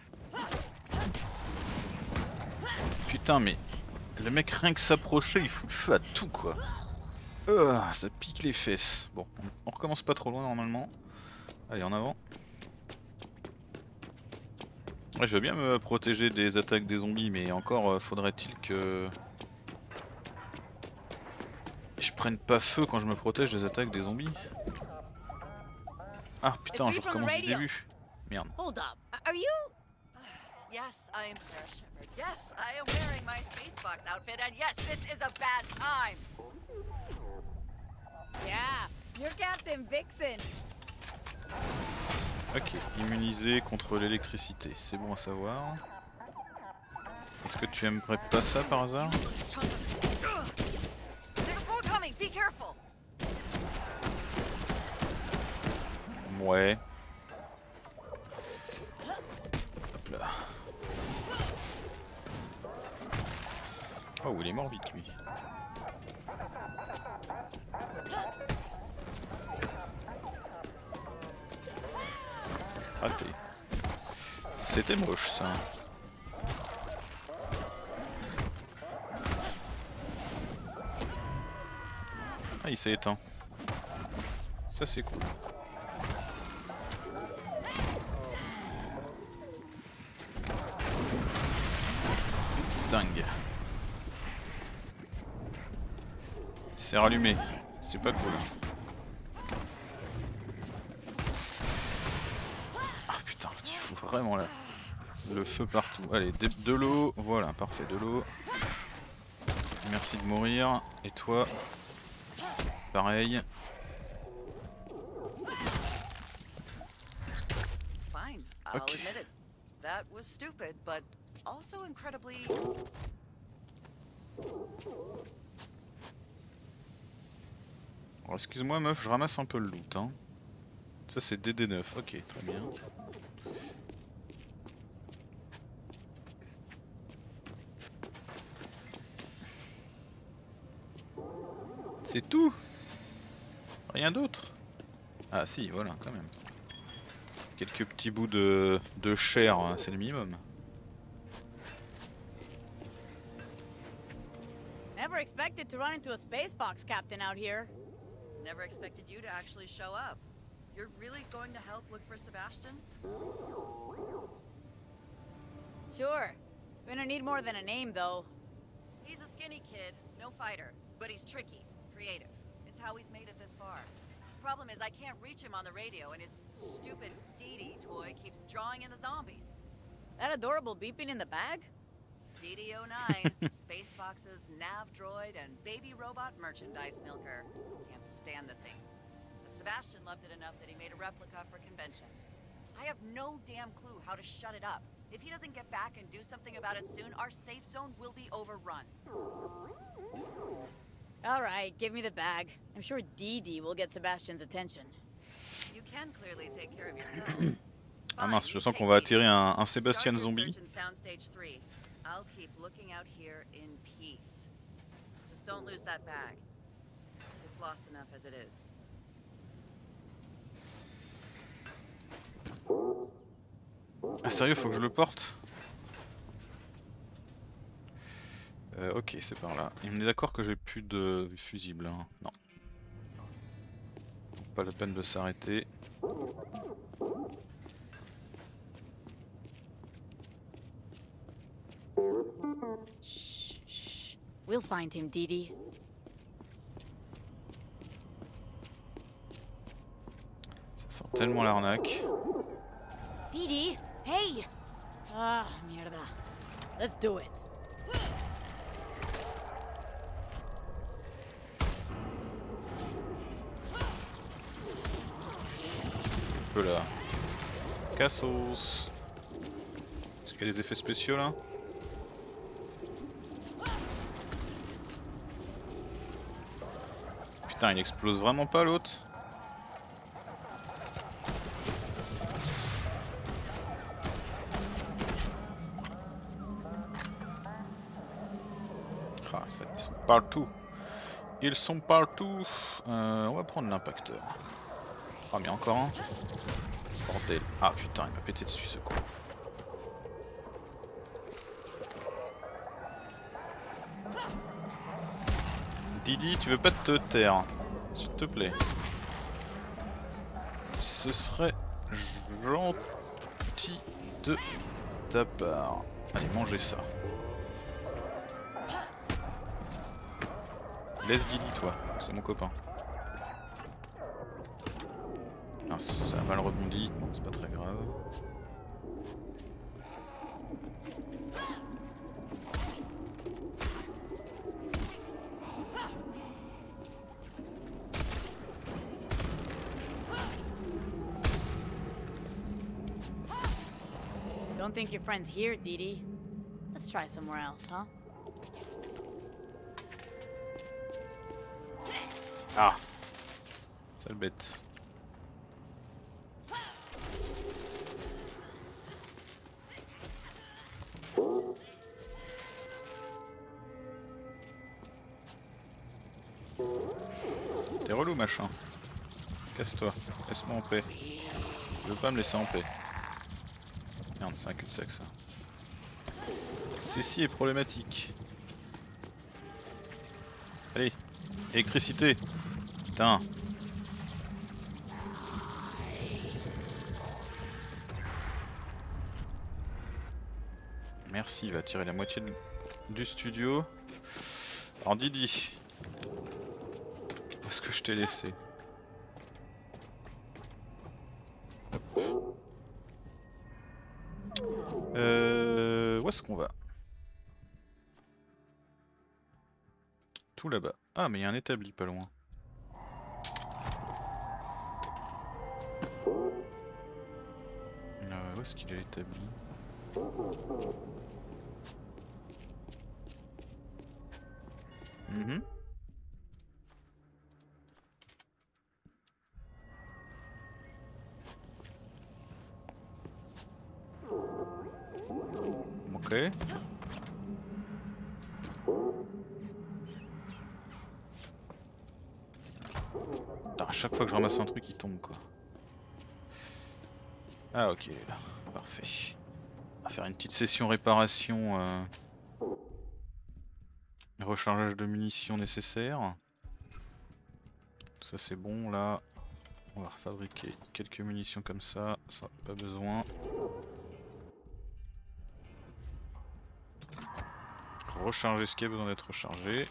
Putain mais le mec rien que s'approcher il fout le feu à tout quoi. Ça pique les fesses. Bon on recommence pas trop loin normalement. Allez en avant. Ouais, je veux bien me protéger des attaques des zombies mais encore faudrait-il que je prenne pas feu quand je me protège des attaques des zombies. Ah putain, je recommence du début. Merde. Hold up. Are you? Yes, I am Sarah Shepard. Yes, I am wearing my Spacebox outfit, and yes, this is a bad time. Yeah, you're Captain Vixen. Ok, immunisé contre l'électricité, c'est bon à savoir. Est-ce que tu aimerais pas ça par hasard? There's more coming. Be careful. Ouais. Hop là. Oh, il est mort vite lui. Raté. C'était moche ça. Ah, il s'est éteint. Ça c'est cool. Dingue. Il s'est rallumé. C'est pas cool. Ah putain, il faut vraiment là. Le feu partout. Allez, de l'eau. Voilà, parfait, de l'eau. Merci de mourir. Et toi, pareil. Fine, I'll admit it. That was stupid, but also incredibly... Alors excuse-moi meuf, je ramasse un peu le loot hein. Ça c'est DD9, ok très bien. C'est tout? Rien d'autre? Ah si voilà quand même. Quelques petits bouts de chair, hein, c'est le minimum. Never expected to run into a space box captain out here. Never expected you to actually show up. You're really going to help look for Sebastian? Sure. We're gonna need more than a name, though. He's a skinny kid, no fighter, but he's tricky, creative. It's how he's made it this far. Problem is, I can't reach him on the radio, and his stupid DD toy keeps drawing in the zombies. That adorable beeping in the bag? DD-09, Space Fox's nav droid and baby robot merchandise milker. Can't stand the thing. But Sebastian loved it enough that he made a replica for conventions. I have no damn clue how to shut it up. If he doesn't get back and do something about it soon, our safe zone will be overrun. Alright, give me the bag. I'm sure DD will get Sebastian's attention. You can clearly take care of yourself. Ah mince, je sens qu'on va attirer un Sébastien zombie. I'll keep looking out here in peace. Just don't lose that bag. It's lost enough as it is. Ah sérieux, faut que je le porte? Ok, c'est par là. Et on est d'accord que j'ai plus de fusible, hein. Non. Pas la peine de s'arrêter. Shh, shh. We'll find him, Didi. Ça sent tellement l'arnaque. Didi, hey! Ah, mierda. Let's do it. Un peu là. Cassos. Est-ce qu'il y a des effets spéciaux là? Putain, il explose vraiment pas l'autre. Ah, ça, ils sont partout. Ils sont partout. On va prendre l'impacteur. Ah mais encore un. Bordel. Ah putain, il m'a pété dessus ce con. Didi, tu veux pas te taire, s'il te plaît. Ce serait gentil de ta part. Allez, mangez ça. Laisse Didi toi, c'est mon copain. Ah, ça a mal rebondi, bon c'est pas très grave. Don't think your friend's here, Didi. Let's try somewhere else, huh? Ah, sale bête. T'es relou machin. Casse-toi, laisse-moi en paix. Je veux pas me laisser en paix. Merde, c'est un cul-de-sac ça. Ceci est problématique. Allez, électricité. Putain. Merci, il va tirer la moitié du studio. Alors Didi, où est-ce que je t'ai laissé? Où est-ce qu'on va? Tout là-bas. Ah mais il y a un établi pas loin. Où est-ce qu'il est l'établi? Ok. Putain, à chaque fois que je ramasse un truc il tombe quoi. Ah ok, là, parfait. On va faire une petite session réparation, rechargeage de munitions nécessaires. Ça c'est bon là. On va refabriquer quelques munitions comme ça, pas besoin. Recharger ce qui a besoin d'être rechargé.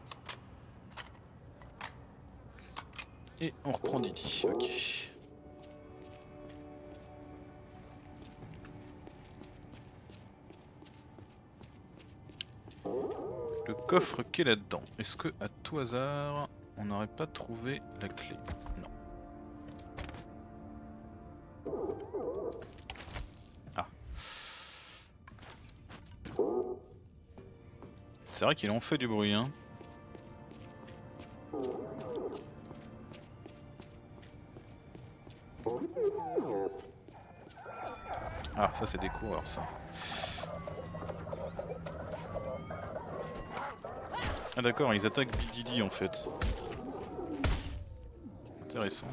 Et on reprend Didi, ok. Le coffre qui est là-dedans, est-ce que à tout hasard on n'aurait pas trouvé la clé? Non. Ah. C'est vrai qu'ils ont fait du bruit hein. Ah ça c'est des coureurs ça. Ah d'accord, ils attaquent Big Didi en fait. Intéressant.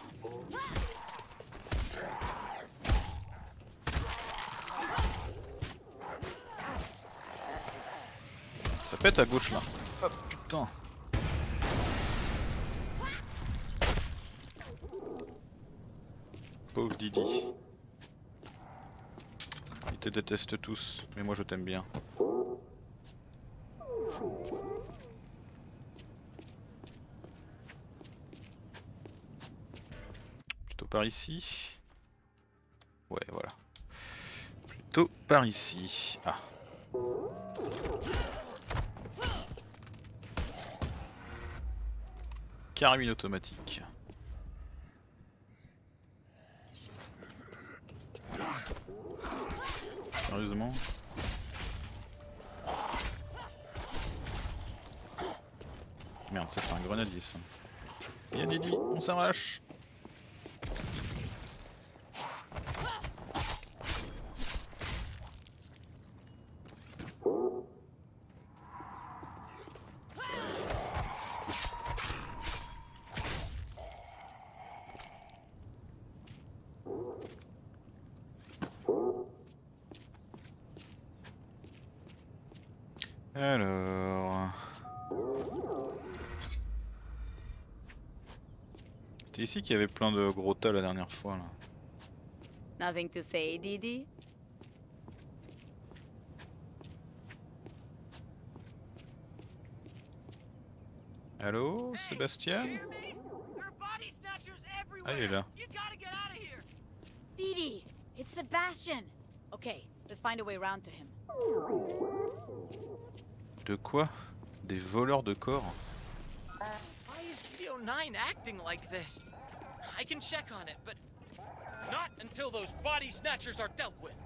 Ça pète à gauche là. Oh putain. Pauvre Didi. Ils te détestent tous, mais moi je t'aime bien. Plutôt par ici. Ouais voilà. Plutôt par ici. Ah. Carabine automatique. Sérieusement? Merde, ça c'est un grenadier ça. Y'a Didi, on s'arrache. Alors... C'était ici qu'il y avait plein de gros tas la dernière fois là. Nothing to say, Didi? Allô, Sébastien? Ah, il est là. Didi, it's Sebastian. Okay, let's find a way around to him. De quoi? Des voleurs de corps? Why is TO9 acting like this? I can check on it, but not until those body snatchers are dealt with.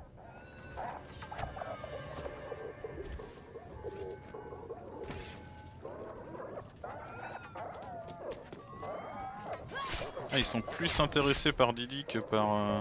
Ah, ils sont plus intéressés par Didi que par...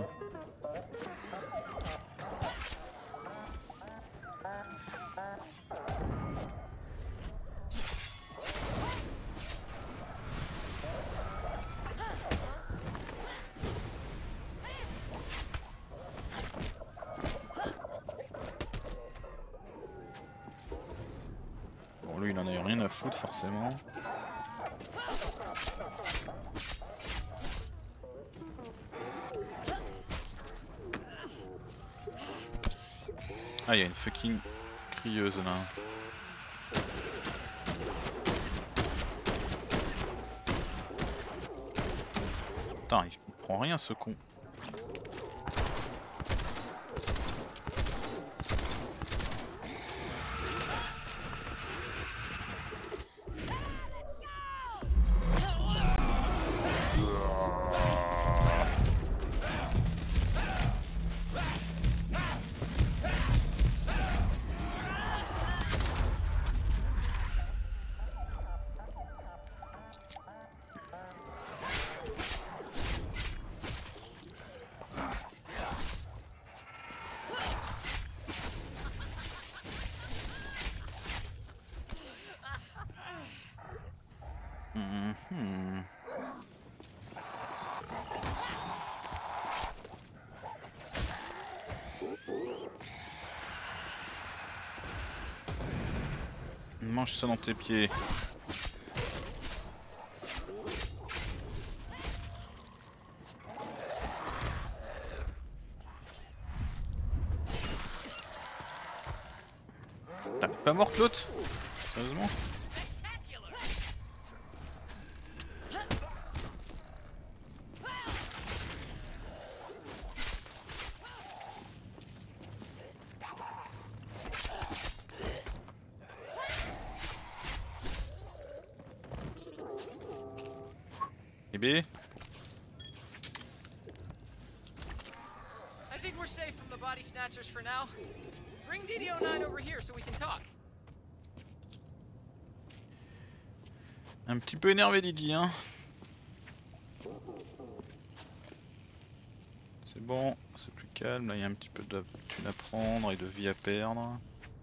foutre forcément. Ah, il y a une fucking crieuse là. Putain, il prend rien ce con. Mange ça dans tes pieds. T'es pas morte l'autre? Sérieusement? Bébé? I think we're safe from the body snatchers for now. Bring DD09 over here so we can talk. Un petit peu énervé Didi hein. C'est bon, c'est plus calme, là il y a un petit peu de thunes à prendre et de vie à perdre.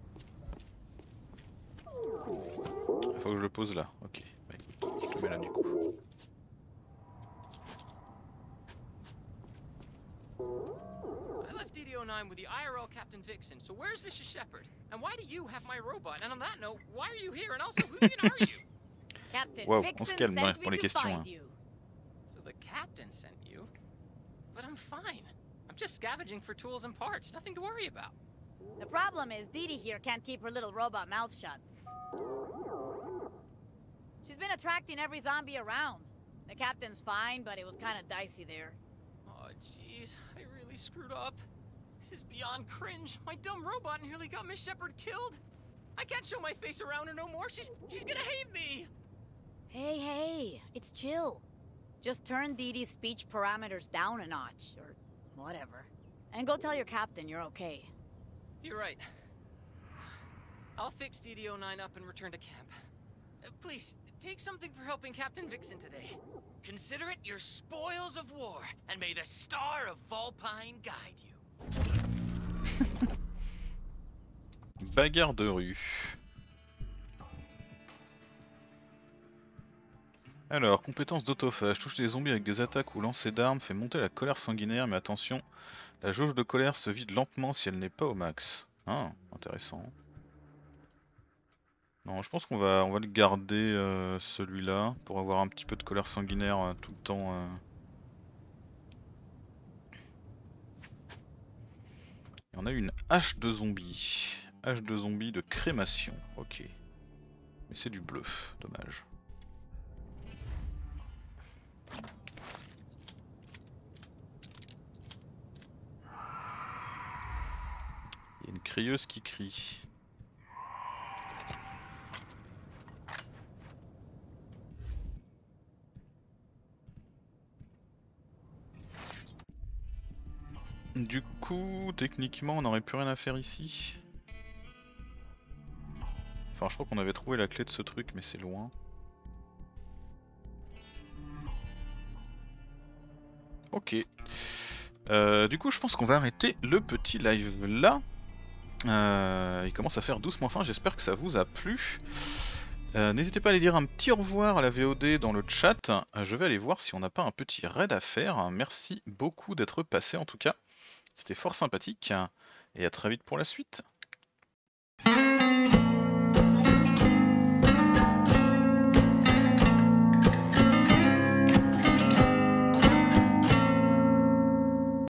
Il faut que je le pose là, ok. Bah écoute, je te mets là du coup. I left DD09 with the IRL Captain Vixen, so where's Mrs. Shepard? And why do you have my robot? And on that note, why are you here? And also, who even are you? Captain Wow, on Vixen se calme sent pour me les to questions. find Hein. you. So the captain sent you? But I'm fine. I'm just scavenging for tools and parts, nothing to worry about. The problem is Didi here can't keep her little robot mouth shut. She's been attracting every zombie around. The captain's fine, but it was kind of dicey there. Oh, jeez, I really screwed up. This is beyond cringe. My dumb robot nearly got Miss Shepard killed. I can't show my face around her no more. She's gonna hate me. Hey, it's chill. Just turn Didi's speech parameters down a notch, or whatever. And go tell your captain you're okay. You're right. I'll fix DD09 up and return to camp. Please, take something for helping Captain Vixen today. Consider it your spoils of war, and may the star of Volpine guide you. Bagarre de rue. Alors, compétence d'autophage. Touche les zombies avec des attaques ou lancer d'armes, fait monter la colère sanguinaire, mais attention, la jauge de colère se vide lentement si elle n'est pas au max. Ah, intéressant. Non, je pense qu'on va le garder celui-là pour avoir un petit peu de colère sanguinaire tout le temps. Et on a une hache de zombie. Hache de zombie de crémation. Ok. Mais c'est du bleu, dommage. Il y a une crieuse qui crie. Du coup, techniquement, on n'aurait plus rien à faire ici. Enfin, je crois qu'on avait trouvé la clé de ce truc, mais c'est loin. Ok. Du coup, je pense qu'on va arrêter le petit live là. Il commence à faire doucement faim, j'espère que ça vous a plu. N'hésitez pas à aller dire un petit au revoir à la VOD dans le chat. Je vais aller voir si on n'a pas un petit raid à faire. Merci beaucoup d'être passé en tout cas. C'était fort sympathique. Et à très vite pour la suite.